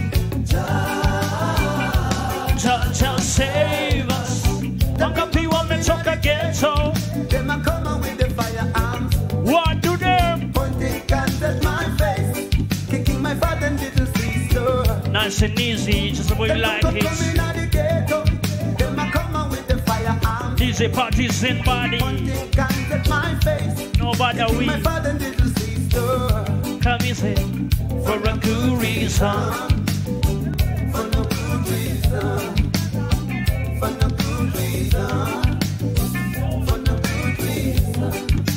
Jah, Jah save us. Wakapi wametoka ghetto. Them a come out with the firearms, What do them? pointing guns at my face, kicking my fat and little sister. Nice and easy, just the way you like Them a it. come in at the ghetto. Them a come out with the firearms, D J parties in body. pointing guns at my face, Nobody kicking we my fat and little sister. come easy for a good reason. For no good reason. For no good reason. For no good reason.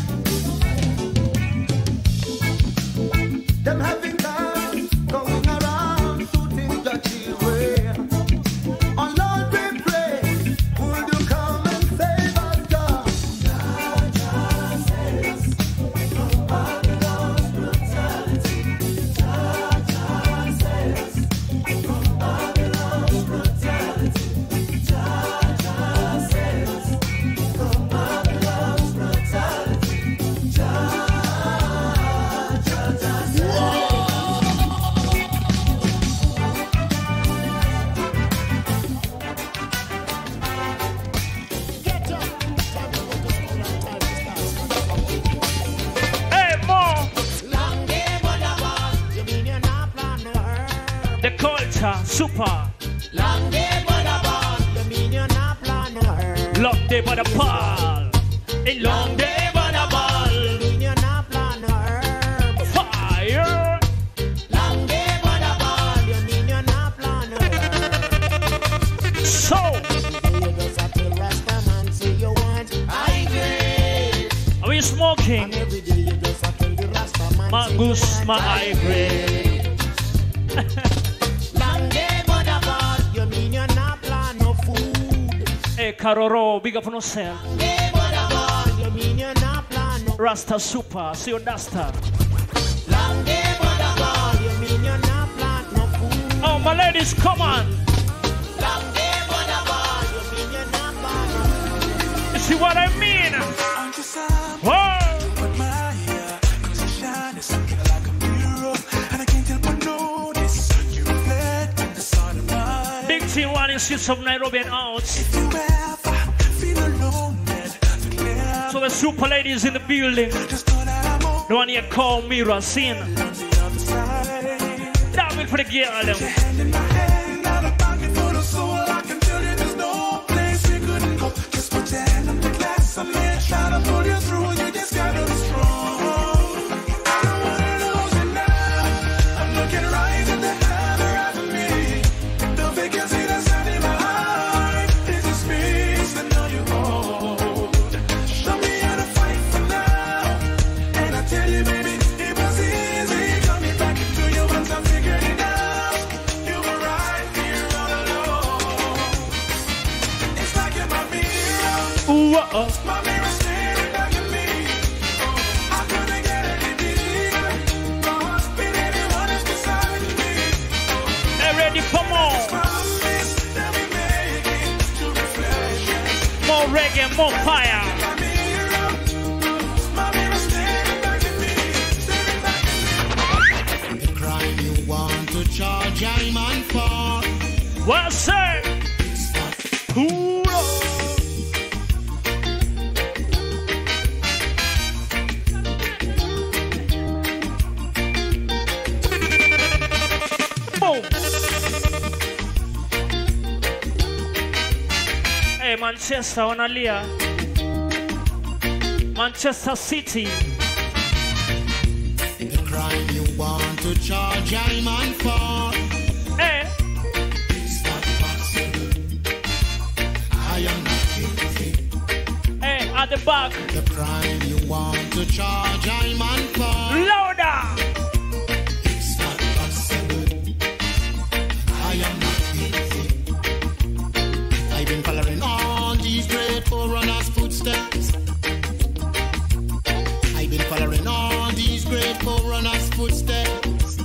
Them having guns going around shooting the children. Oh Lord, we pray, would you come and save us, God? From Babylon's brutality. Rasta Super. Long day but a ball, you mean you're not plan no hurt. Long day but a ball. A long day but a ball. You mean you're not plan no hurt. Fire. Long day but a ball, you mean you're not plan no hurt. So. You just have to Rasta man say you want high grade. Are we smoking? And every day you just have to the Rasta man Mangus, say you my want high grade. Long day but a ball, you mean you're not plan no food. Hey, Karoro, big up on yourself. Day but a ball, you mean you're not plan no. Rasta Super, see you Rasta. Long day but a ball, you mean you're not plan no food. Oh, my ladies, come on. Long day but a ball, you mean you're not plan no food. You see what I mean? Whoa. Big team one in streets of Nairobi and out. So the super ladies in the building. The one here called Mira Sin. That will for the girl. Try to pull you through, you just gotta be strong. I don't wanna lose you now. I'm looking right at the other half of me. The vacancy that's out in my heart is a space that know you hold. Show me how to fight for now. And I tell you, baby, it was easy coming back into you once I figured it out. You were right here all alone. It's like you're my mirror. Ooh, uh-oh. My mirror. Come on. More reggae, more fire. The crime you want to charge I'm on for. Well said. Cool. Manchester, Analia. Manchester City. The crime you want to charge I'm on for. Hey. It's not possible. I am not guilty. Hey, at the back. The crime you want to charge I'm on for. Louder. It's not possible. I am not guilty. I've been following all these great forerunners' footsteps. I've been following all these great forerunners' footsteps.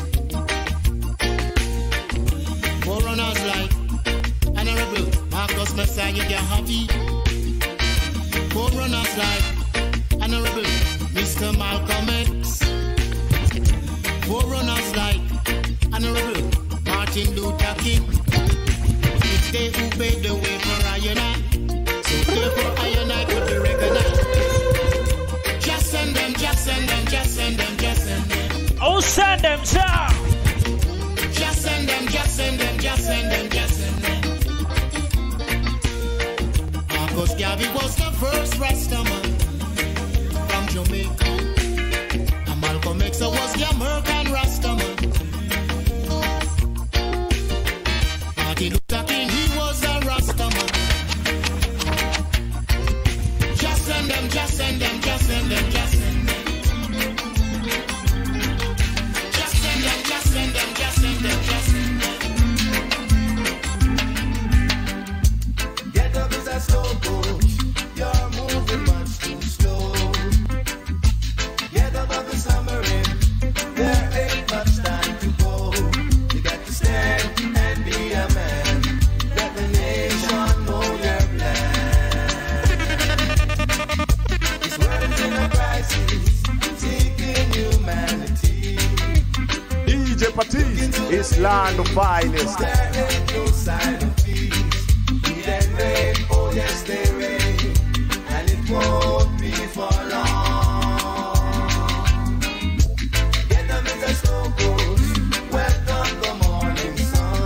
Forerunners like Honorable Marcus Messiah Gahavi. Forerunners like Honorable Mister Malcolm X. Forerunners like Honorable Martin Luther King. It's they who paved the way for I and I. So therefore I and I could be recognized. Just send them, just send them, just send them, just send them. Oh, send them, sir. Just send them, just send them, just send them, just send them. Marcus Garvey was the first Rastaman from Jamaica. And Malcolm X was the American Rastaman. Martin Luther King, he was a Rastaman. Just send them, just send them, just send them, just send them. Just send them, just send them, just send them, just send them. Get up is a slow coach. You're moving much too slow. Get up of the submarine. There ain't much time to go. You got to stand and be a man. Let the nation know your plan. This world's in a crisis, seeking humanity. D J Patisse is land of finest. There ain't no sign of peace. Heat and rain, oh yes they rain, and it won't be for long. Get them in the snow goes, welcome the morning sun.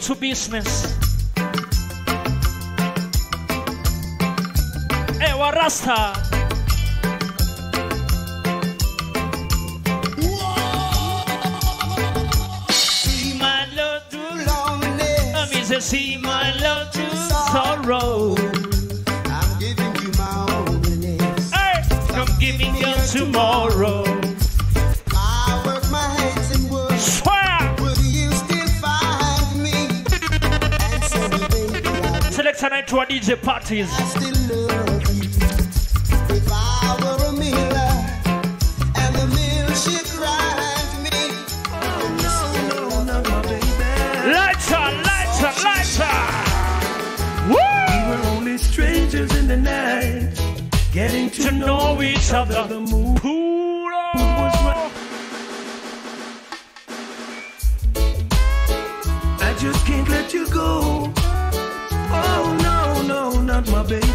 to business. Ewa Rasta. See my love to loneliness. I mean, see my love to sorrow. I'm giving you my loneliness. Hey, I'm giving you tomorrow. I work my hands in work. Swear. Will you still find me? Answer me, baby. I Select a night to a D J parties. still love you. If I were a miller and the mill should grind me, No, no, not my baby. Lighter, lighter, lighter. Woo! We were only strangers in the night, getting to, To know each other. The mood Pool was right. I just can't let you go. Oh no, no, not my baby.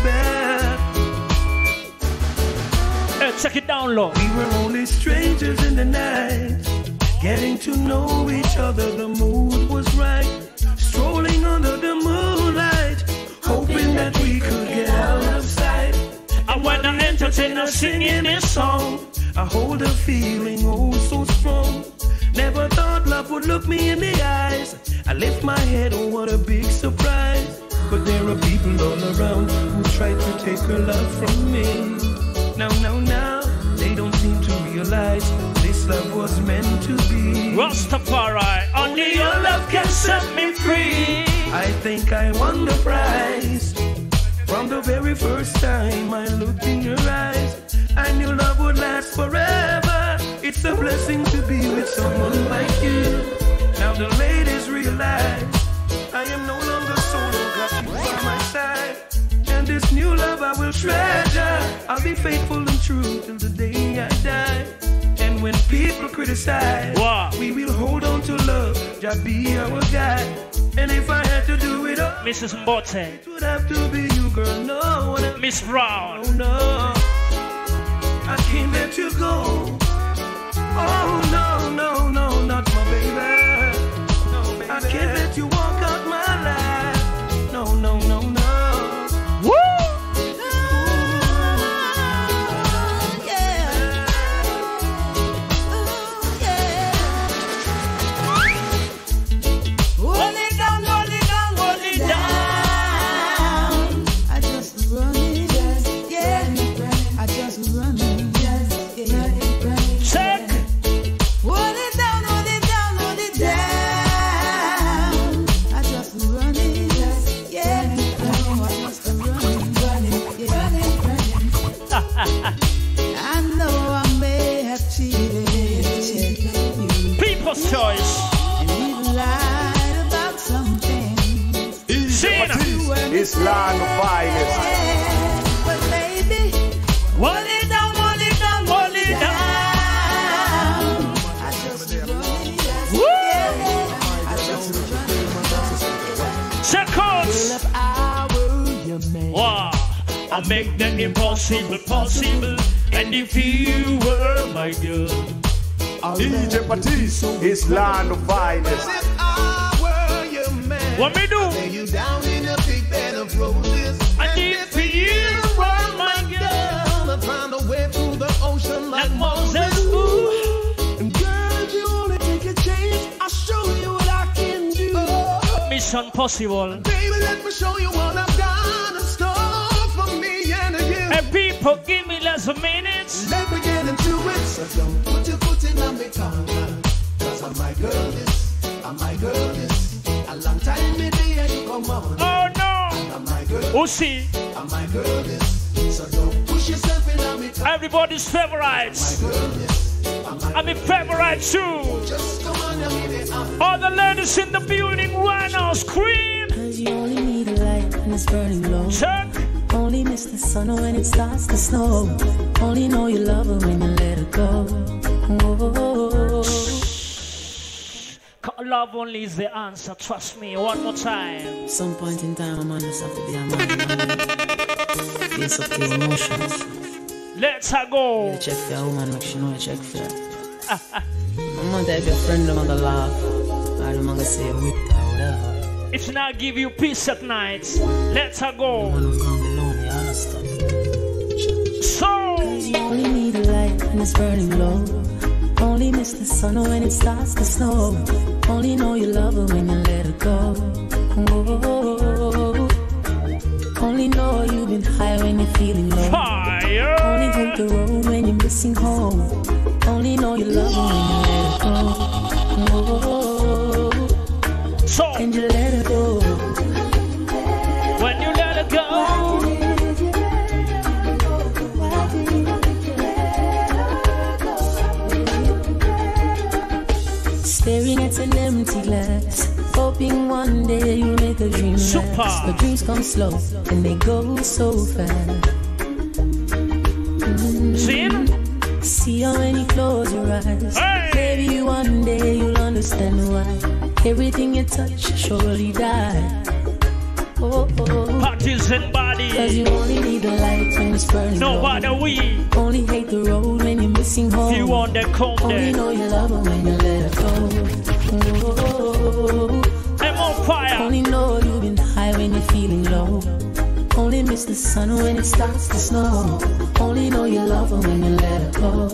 Hey, check it down low. We were only strangers in the night, getting to know each other. The mood was right, strolling under the moonlight, hoping that we could get out of sight. And when I entertain her singing this song, I hold a feeling oh so strong. Never thought love would look me in the eyes. I lift my head, oh what a big surprise. But there are people all around who try to take her love from me. Now, now, now, they don't seem to realize this love was meant to be. Rastafari, only your love can set me free. I think I won the prize. From the very first time I looked in your eyes, I knew love would last forever. It's a blessing to be with someone like you. Now the ladies realize I am no longer solo, got you by my side. And this new love I will treasure. I'll be faithful and true till the day I die. And when people criticize, wow, we will hold on to love, just be our guide. And if I had to do it all, Missus Mbote, it would have to be you, girl, no one else. Miss Brown. Oh no, I can't let you go. Oh no, no, no, not my baby. No, baby. I can't let you walk out my life. No, no, no, no. Woo! Hold it down, hold it down, hold it down. I just run it, yeah. I just run it, yeah. Check. Hold it down, hold it down, hold it down. I just run it, yeah. I just run it, run it, run it, run it. I know I may have cheated you. People's choice. And even lied about something. It's land of finest. But baby, hold it down, hold it down, hold it down. I just run it. Woo! I just run it. Check out. If I were your man, Wow. I make the impossible possible. And if you were my girl, D J Patisse is land of finest. if I were your man, what me do? lay you down in a big bed of roses. And if you were my girl, I found a way through the ocean like like Moses, ooh, And girl, if you only take a chance, I'll show you what I can do. Mission Possible. Baby, let me show you what I've got in store for me and you. And people give me less minutes. Let me get into it. So don't put your foot in on me tongue. Cause I'm my girl this, I'm my girl this. A long time maybe and you come on. Oh no. I'm my girl, Uzi, I'm my girl this. So don't push yourself in on me tongue. everybody's favorites. My girl this, I'm my I'm a favorite too. Just come on and give it up. All the ladies in the building right now scream. Cause you only need a light when it's burning low. Check. Only miss the sun when it starts to snow. Only know you love her when you let her go. Whoa. Love only is the answer, trust me. One more time. Some point in time, a man just have to be a man. Face up the emotions. Let's go. You check for a woman, make sure you know you check for her. I'm gonna type your friend, I'm gonna laugh. Or I'm gonna say, whip or whatever. It's not give you peace at night. Let's go. So you only need a light when it's burning low. Only miss the sun when it starts to snow. Only know you love her when you let her go. Oh, only know you've been high when you're feeling low. Fire. Only hate the road when you're missing home. Only know you love her when you let her go. Oh, so and you let her go. When you let her go. Staring at an empty glass, hoping one day you'll make a dream last. But dreams come slow and they go so fast. Mm-hmm. See? See how when you close your eyes, hey. Maybe one day you'll understand why everything you touch surely die. Oh, oh. Parties and bodies. Cause you only need the light when it's burning. No matter we. Only hate the road when you're missing home. You want that come only there. Know you love her when you let her go. Oh, I'm on fire. Only know you've been high when you're feeling low. Only miss the sun when it starts to snow. Only know you love her when you let her go.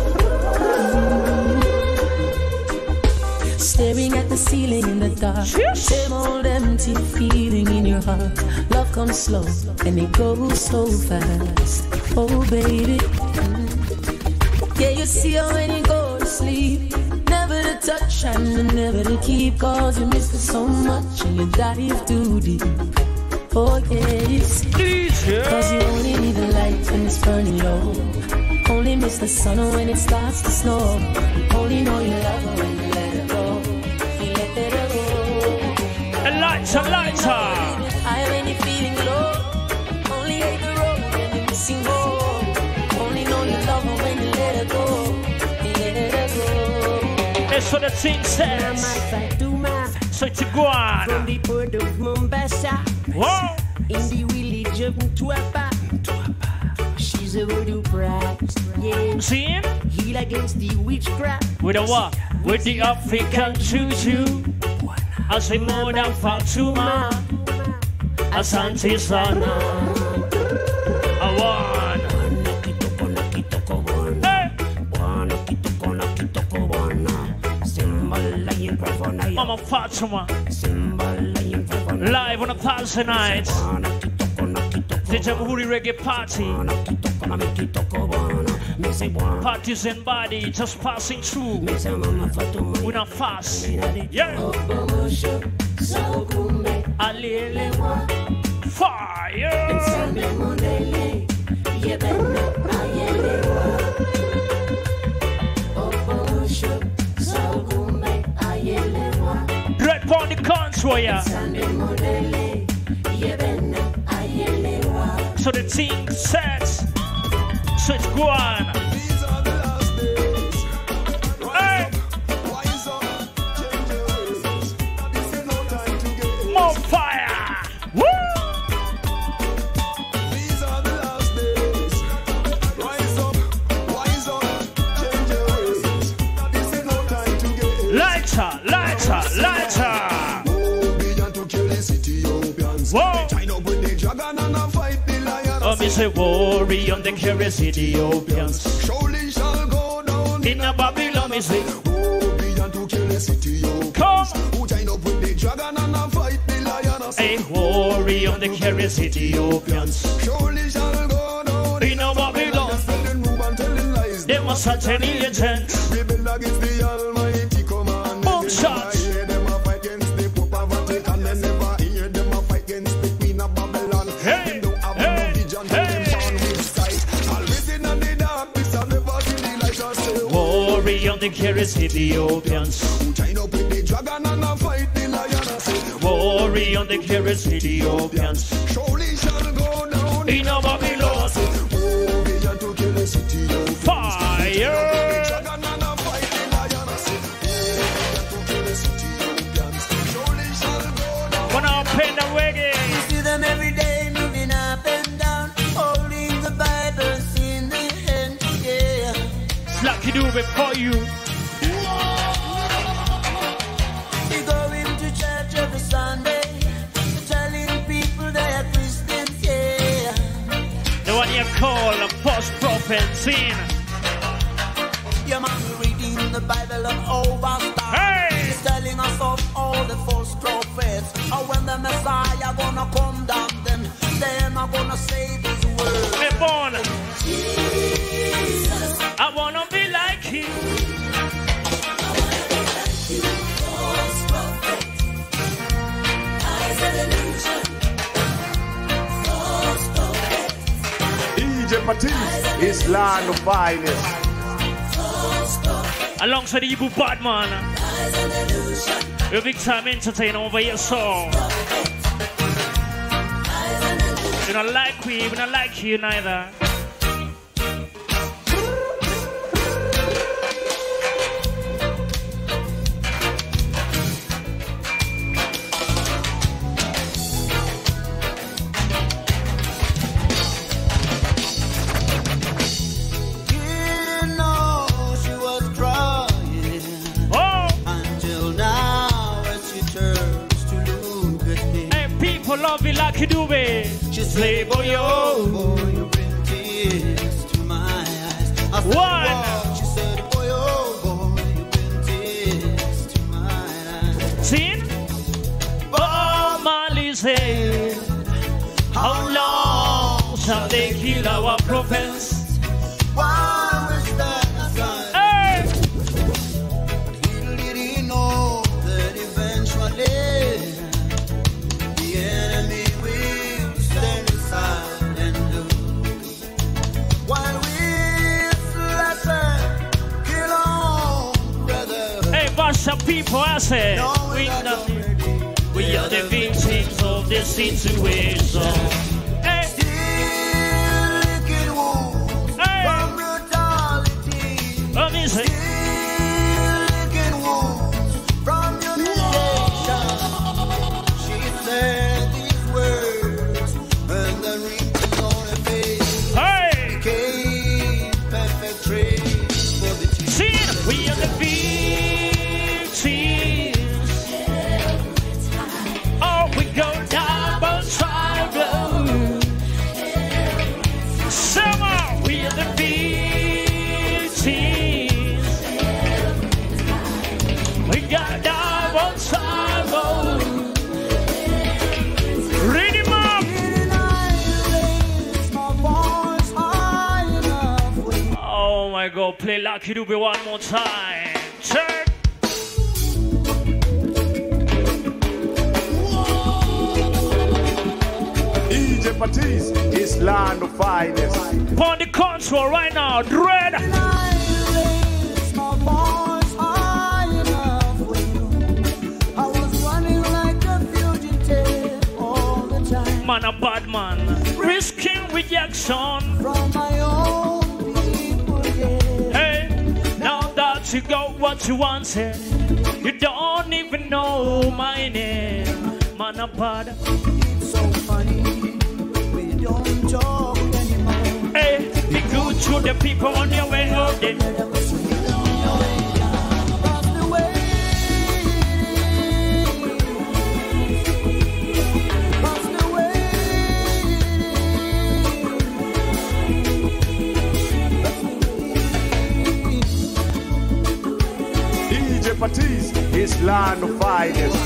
Staring at the ceiling in the dark. Same old empty feeling in your heart. Love comes slow and it goes so fast. Oh baby, yeah, you see her when you go to sleep. Never to touch and never to keep. Cause you miss her so much and you dive too deep. Oh yes, cause you only need the light when it's burning low. Only miss the sun when it starts to snow. Only know you love her when you let her go. You let her go. A lighter, lighter. High when you're feeling low. Only hate the road when you're missing home. Only know you love her when you let her go. You let her go. That's what the team says. So to go on. From the port of Mombasa. Whoa. In the village of Mtwapa. She's a voodoo priest. Yeah. See him? Heal against the witchcraft. With a what? With the African juju. I say more than Fatuma. Asante Sana. I want. Hey. Mama Fatuma. Live on a Thursday night. The Jamhuri Reggae Party. Parties and body just passing through. We're not fast. Yeah. Fire. Red Pony Controller. So the team sets. So it's go on. Hey. More fire. Woo. These are the last days. Rise up, rise up, change your ways. This is no time to get. Lighter, lighter, lighter. Whoa. Oh, me say worry on the curious Ethiopians. Surely shall go down in a Babylon. Me say, come. Who join up with the dragon and a fight the lion? Hey, worry on the curious Ethiopians. Surely shall go down in a Babylon. They must have ten agents. Rebel against the Almighty command. Boom shots. On the curious Ethiopians. Worry on the curious Ethiopians. Surely shall go down in a Babylon. Fire. Wanna up in the reggae. You see them every day moving up and down, holding the Bibles in their hand. Yeah. Slacky do before you. We go into church every Sunday, prophets in. Yeah, man, we're reading the Bible of overstand. Hey! It's telling us of all the false prophets. And when the Messiah gonna come down, then them are gonna say these words. Hey, born. Jesus. I wanna be like you. False prophet. Eyes of illusion. False prophet. D J Matisse is land of finest. Alongside the Ibu Badman. Your big time entertainer over here, so. We don't like we, we don't like you neither. Love it like you do it. Just say, boy, yo, boy, you bring tears to my eyes. I said, One. Wow. She said, boy, oh, boy, you bring tears to my eyes. Sing. Bob Marley said, how long shall they kill our prophets? Why was that time? Hey. Little did he know that eventually the enemy will stand aside and look while we slaughter, kill on, brother. Hey, Basha people, I said, No, we, we're not not, ready. we are the victims of this situation. Hey. Still licking wounds Hey. from brutality. Let me say. Still licking wounds from humiliation. She said these words, and the wrinkles on her face Hey. became perfect trace for the tears. Sing. We are the victims. Oh, we go down but tribal. Somehow we are the victims. We got down but tribal. Read him up. Oh my God, play Lucky Dube one more time. Check. D J Matisse is land of finest. On the control right now, Dread. Man, a bad man, risking rejection. From my own people, yeah. Hey, now that you got what you wanted, you don't even know my name. Man, a bad. It's so funny, we don't talk anymore. Hey, be good to the people on your way up there. D J Matisse is land of finest.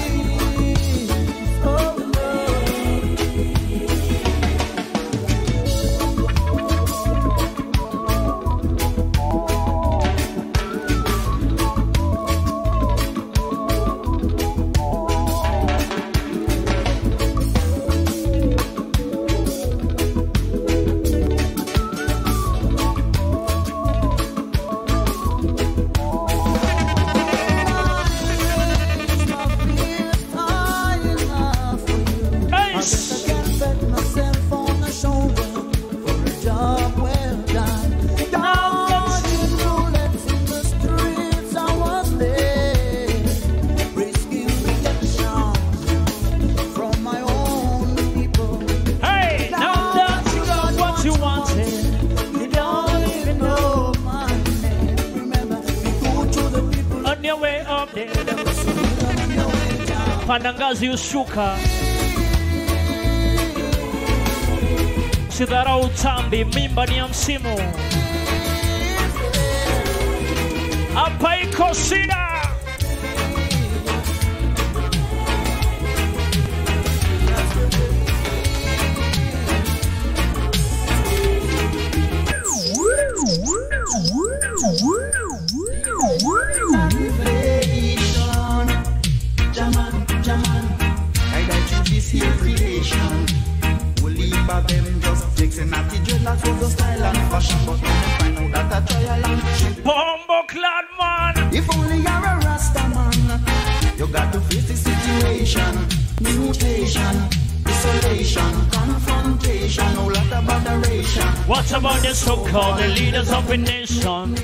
Pandangazi ushuka, sidharau utambi, mimba ni ya msimu. Hapa iko shida. Jaman, Jaman, I that you this here creation. We'll leave by them just fixing at the dreadlocks with the style and fashion, but when you find out that I try a long shit. Bombo clad man. If only you're a Rasta man, you got to face the situation. Mutation, isolation, confrontation, no lot of adoration. What about the so-called the leaders of a nation?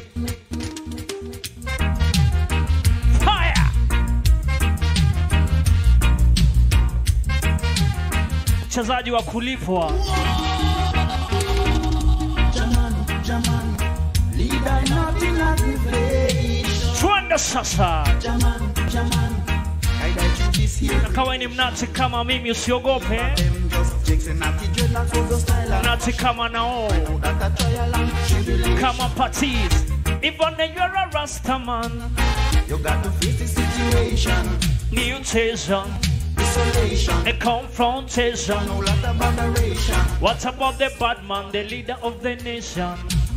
Mchezaji wa kulipwa. Jaman, Jaman, leader not in a revelation. Twende sasa. Jaman, Jaman, I that you this here. Na kawa ni mnati kama mimi usiogope. Mnati kama nao. Kama patis. Even though you're a Rasta man, you got to face the situation. Mutation. Isolation. A confrontation. No lot of adoration. What about the bad man, the leader of the nation?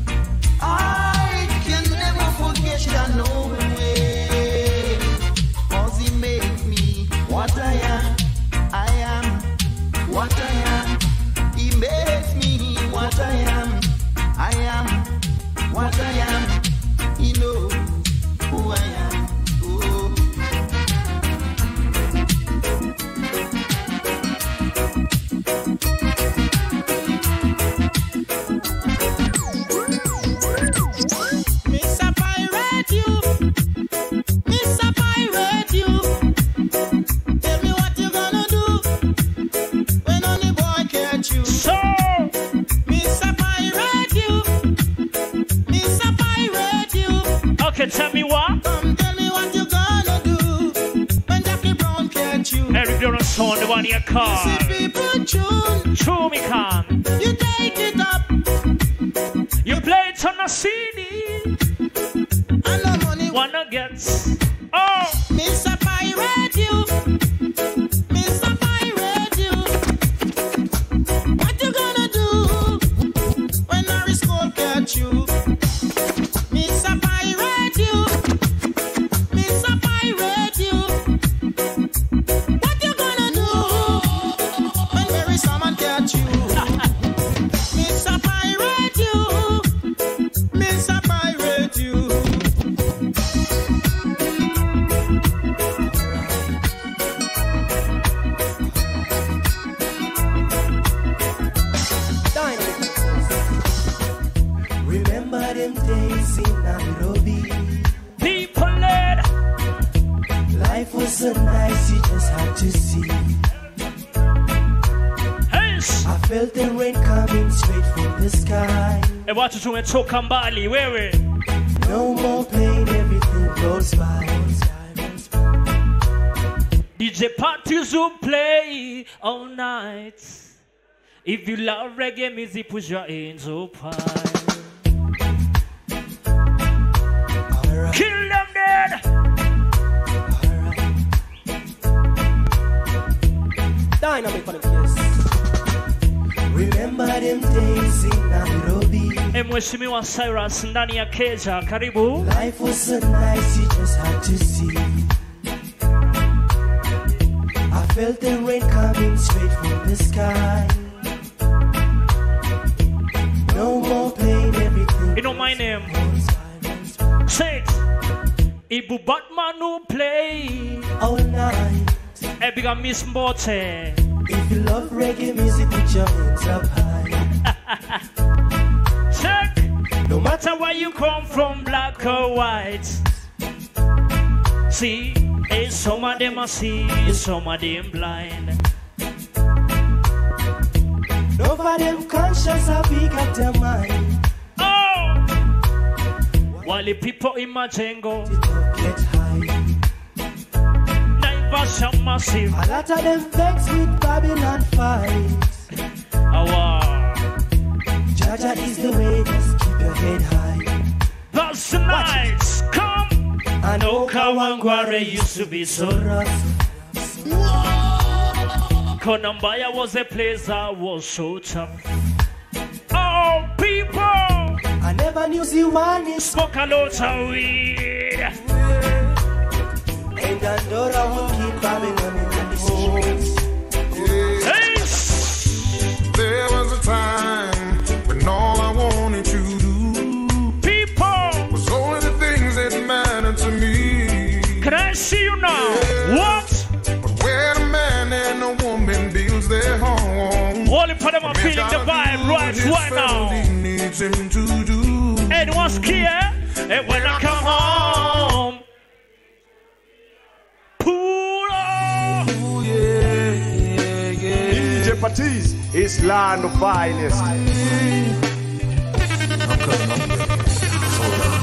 I can never forget that no way. Cause he made me what I am. I am what I am. He made me what I am. I am what I am. He knows who I am. Oh. Mister Pirate you, Mister Pirate you. Tell me what you gonna do when only boy catch you. So, Mister Pirate you, Mister Pirate you. Okay, tell me what? Come tell me what you gonna do when Jackie Brown catch you. Eric Doran son, the one in your car. You see people tune, True me can. you take it up, You play it on a C D. and no money. Wanna get. Oh, Mister Pirate you, Mister Pirate you. What you gonna do when Harry Skull catch you? Mister Pirate you, Mister Pirate you. What you gonna do when Mary Salmon catch you? Mister Pirate you, Mister Pirate you. Remember them days in Nairobi. people led. Life was so nice, you just had to see. Hey, I felt the rain coming straight from the sky. hey, what you doing? Choka Mbali, where we? No more pain, everything goes by. D J parties will play all night. If you love reggae music, put your hands up high. Kill them dead. Dynamic for the kiss. Remember them days in Nairobi. Hey, Mheshimiwa Cyrus ndani ya keja, karibu. Life was so nice, you just had to see. I felt the rain coming straight from the sky. No more pain, everything. You know my name. Say it. Ibu Batman who play all night. Hey, big Miss Mbote. If you love reggae music, put your hands up high. Check. No matter where you come from, black or white. See, hey, some of them are see, some of them blind. None of them conscious of we got their mind. Oh! While the people in my jungle get high. Naivasha massive. A lot of them vex with Babylon fight. Oh, wow. Jaja is the way, just keep your head high. That's nice. Come I know Kawangware used to be so rough. Konambaya was a place that was so tough. Oh, people! I never knew Ziwani spoke a lot of weed. And Dandora will keep having them in the streets. Hey! There was a time when all I wanted to do, people, was only the things that mattered to me. Can I see you now? Yeah. What? But when a man and a woman builds their home, all of them are feeling the vibe right, right now. Needs him to do. And what's key, eh? And when I come home, pull up. Ooh, yeah, yeah, yeah. D J Patiz is land of finest. I'm coming up here. Hold on.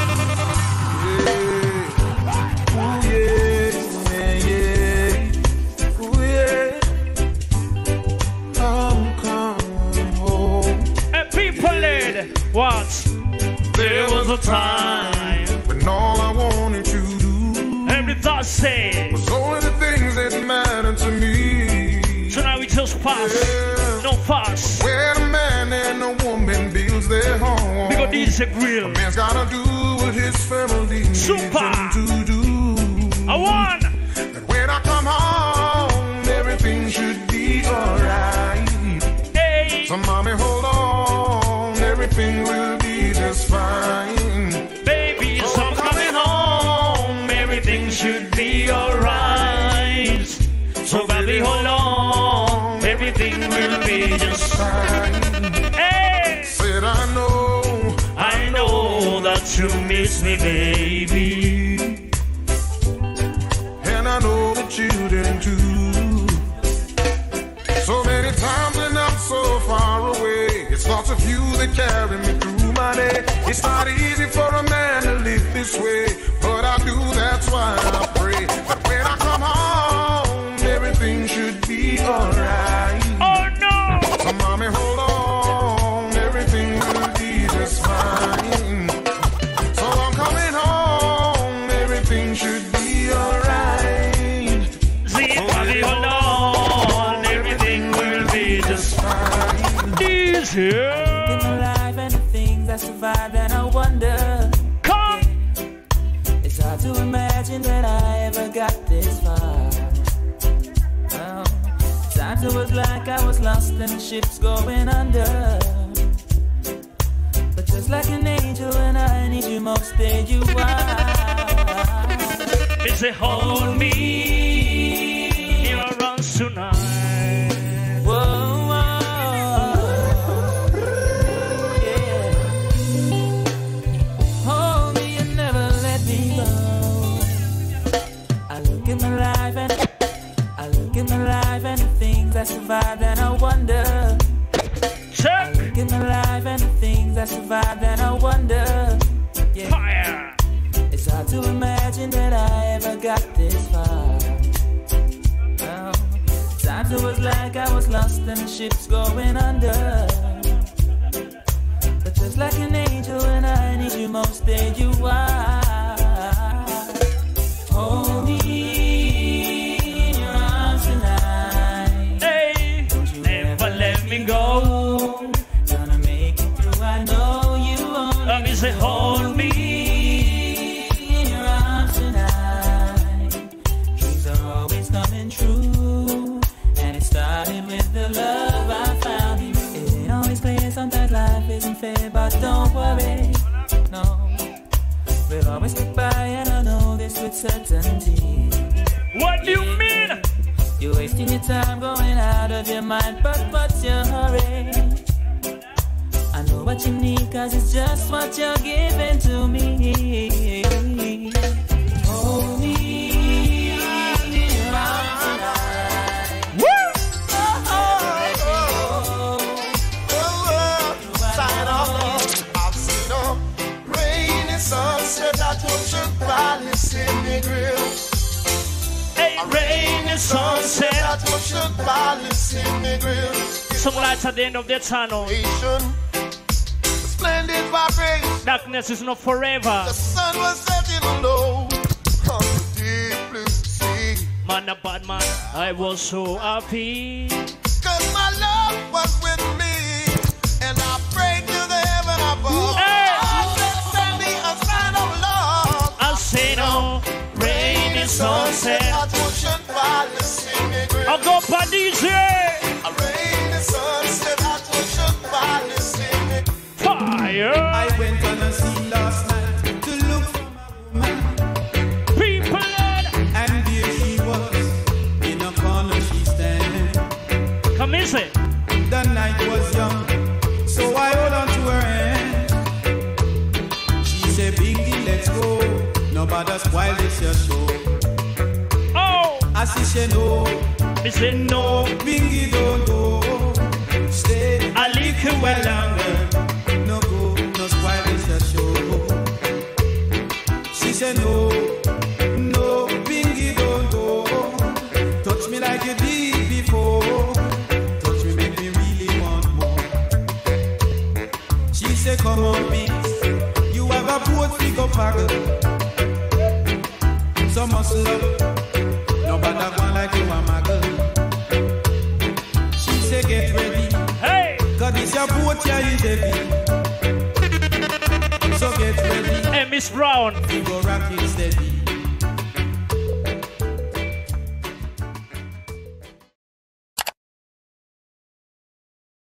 What? There was a time when all I wanted to do, every thought said, was only the things that mattered to me. So now we just pass, yeah. No pass. When a man and a woman builds their home, because this is a grill. A man's gotta do what his family needs Super. him to do. I won. And when I come home, everything should be alright. Hey. So mommy, hold on, everything will be just fine. Baby, so I'm coming home, everything should be alright. So baby, hold on, everything will be just fine. Hey! Said I know, I know that you miss me, baby. And I know the children too. So many times when I'm so far away, it's thoughts of you that carry me through my day. It's not easy for a man to live this way, but I do, that's why I pray. But when I come home, everything should be alright. Oh no! So mommy, hold on, everything will be just fine. So I'm coming home, everything should be alright. See, so mommy, hold on, everything will be just fine. This here. In my life and the things I survived and I wonder. Come! Yeah. It's hard to imagine that I ever got this far. Oh. Times it was like I was lost and the ship's going under. But just like an angel when I need you most, there you are. They say hold me in your arms tonight. Whoa. I survived and I wonder. Check. I look in my life and the things I survived and I wonder. Yeah. Fire. It's hard to imagine that I ever got this far. Oh. Times it was like I was lost and the ship's going under. But just like an angel when I need you most, there you are. Hold me. Go. Gonna make it through, I know you won't. Let me say, hold me in your arms tonight. Dreams are always coming true, and it started with the love I found in you. It ain't always clear, sometimes life isn't fair, but don't worry, no. We'll always get by, and I know this with certainty. What do you mean? You're wasting your time going out of your mind, but what's your hurry? I know what you need, cause it's just what you're giving to me. Hold me in your arms tonight. Woo! Oh, oh, oh, oh. Sign off. I've seen a rainy sunset that was your palace in the grill. A rainy sunset. That was your palace in the grill. Some lights at the end of the tunnel. Splendid vibration. Darkness is not forever. The sun was setting low. a bad man. I was so happy. Cause my love was with me, and I prayed to the heaven above. Hey! I said, send me a sign of love. I say no, rainy sunset. I should buy the singing. I'll go for D J. A rainy sunset. I should buy the singing. Fire. I went on a scene last night to look for my woman. People, and there she was in a corner. She standing. Come easy. The night was young, so I hold on to her hand. She said, Bingy, let's go. Nobody spoil this your show. Oh! I see she no. Me say no. Bingy don't go. Stay a little while longer. No go, no spoil this your show. She said no. No, Bingy don't go. Touch me like you did before. Touch me, make me really want more. She said, come on, me. You have a boat, we go paddle. So muscle up. Nobody want like you, I'm a girl. She said, get ready. Hey! Cause this your boat, yeah, is heavy. So get ready. Hey, Miss Brown. We go rock it steady.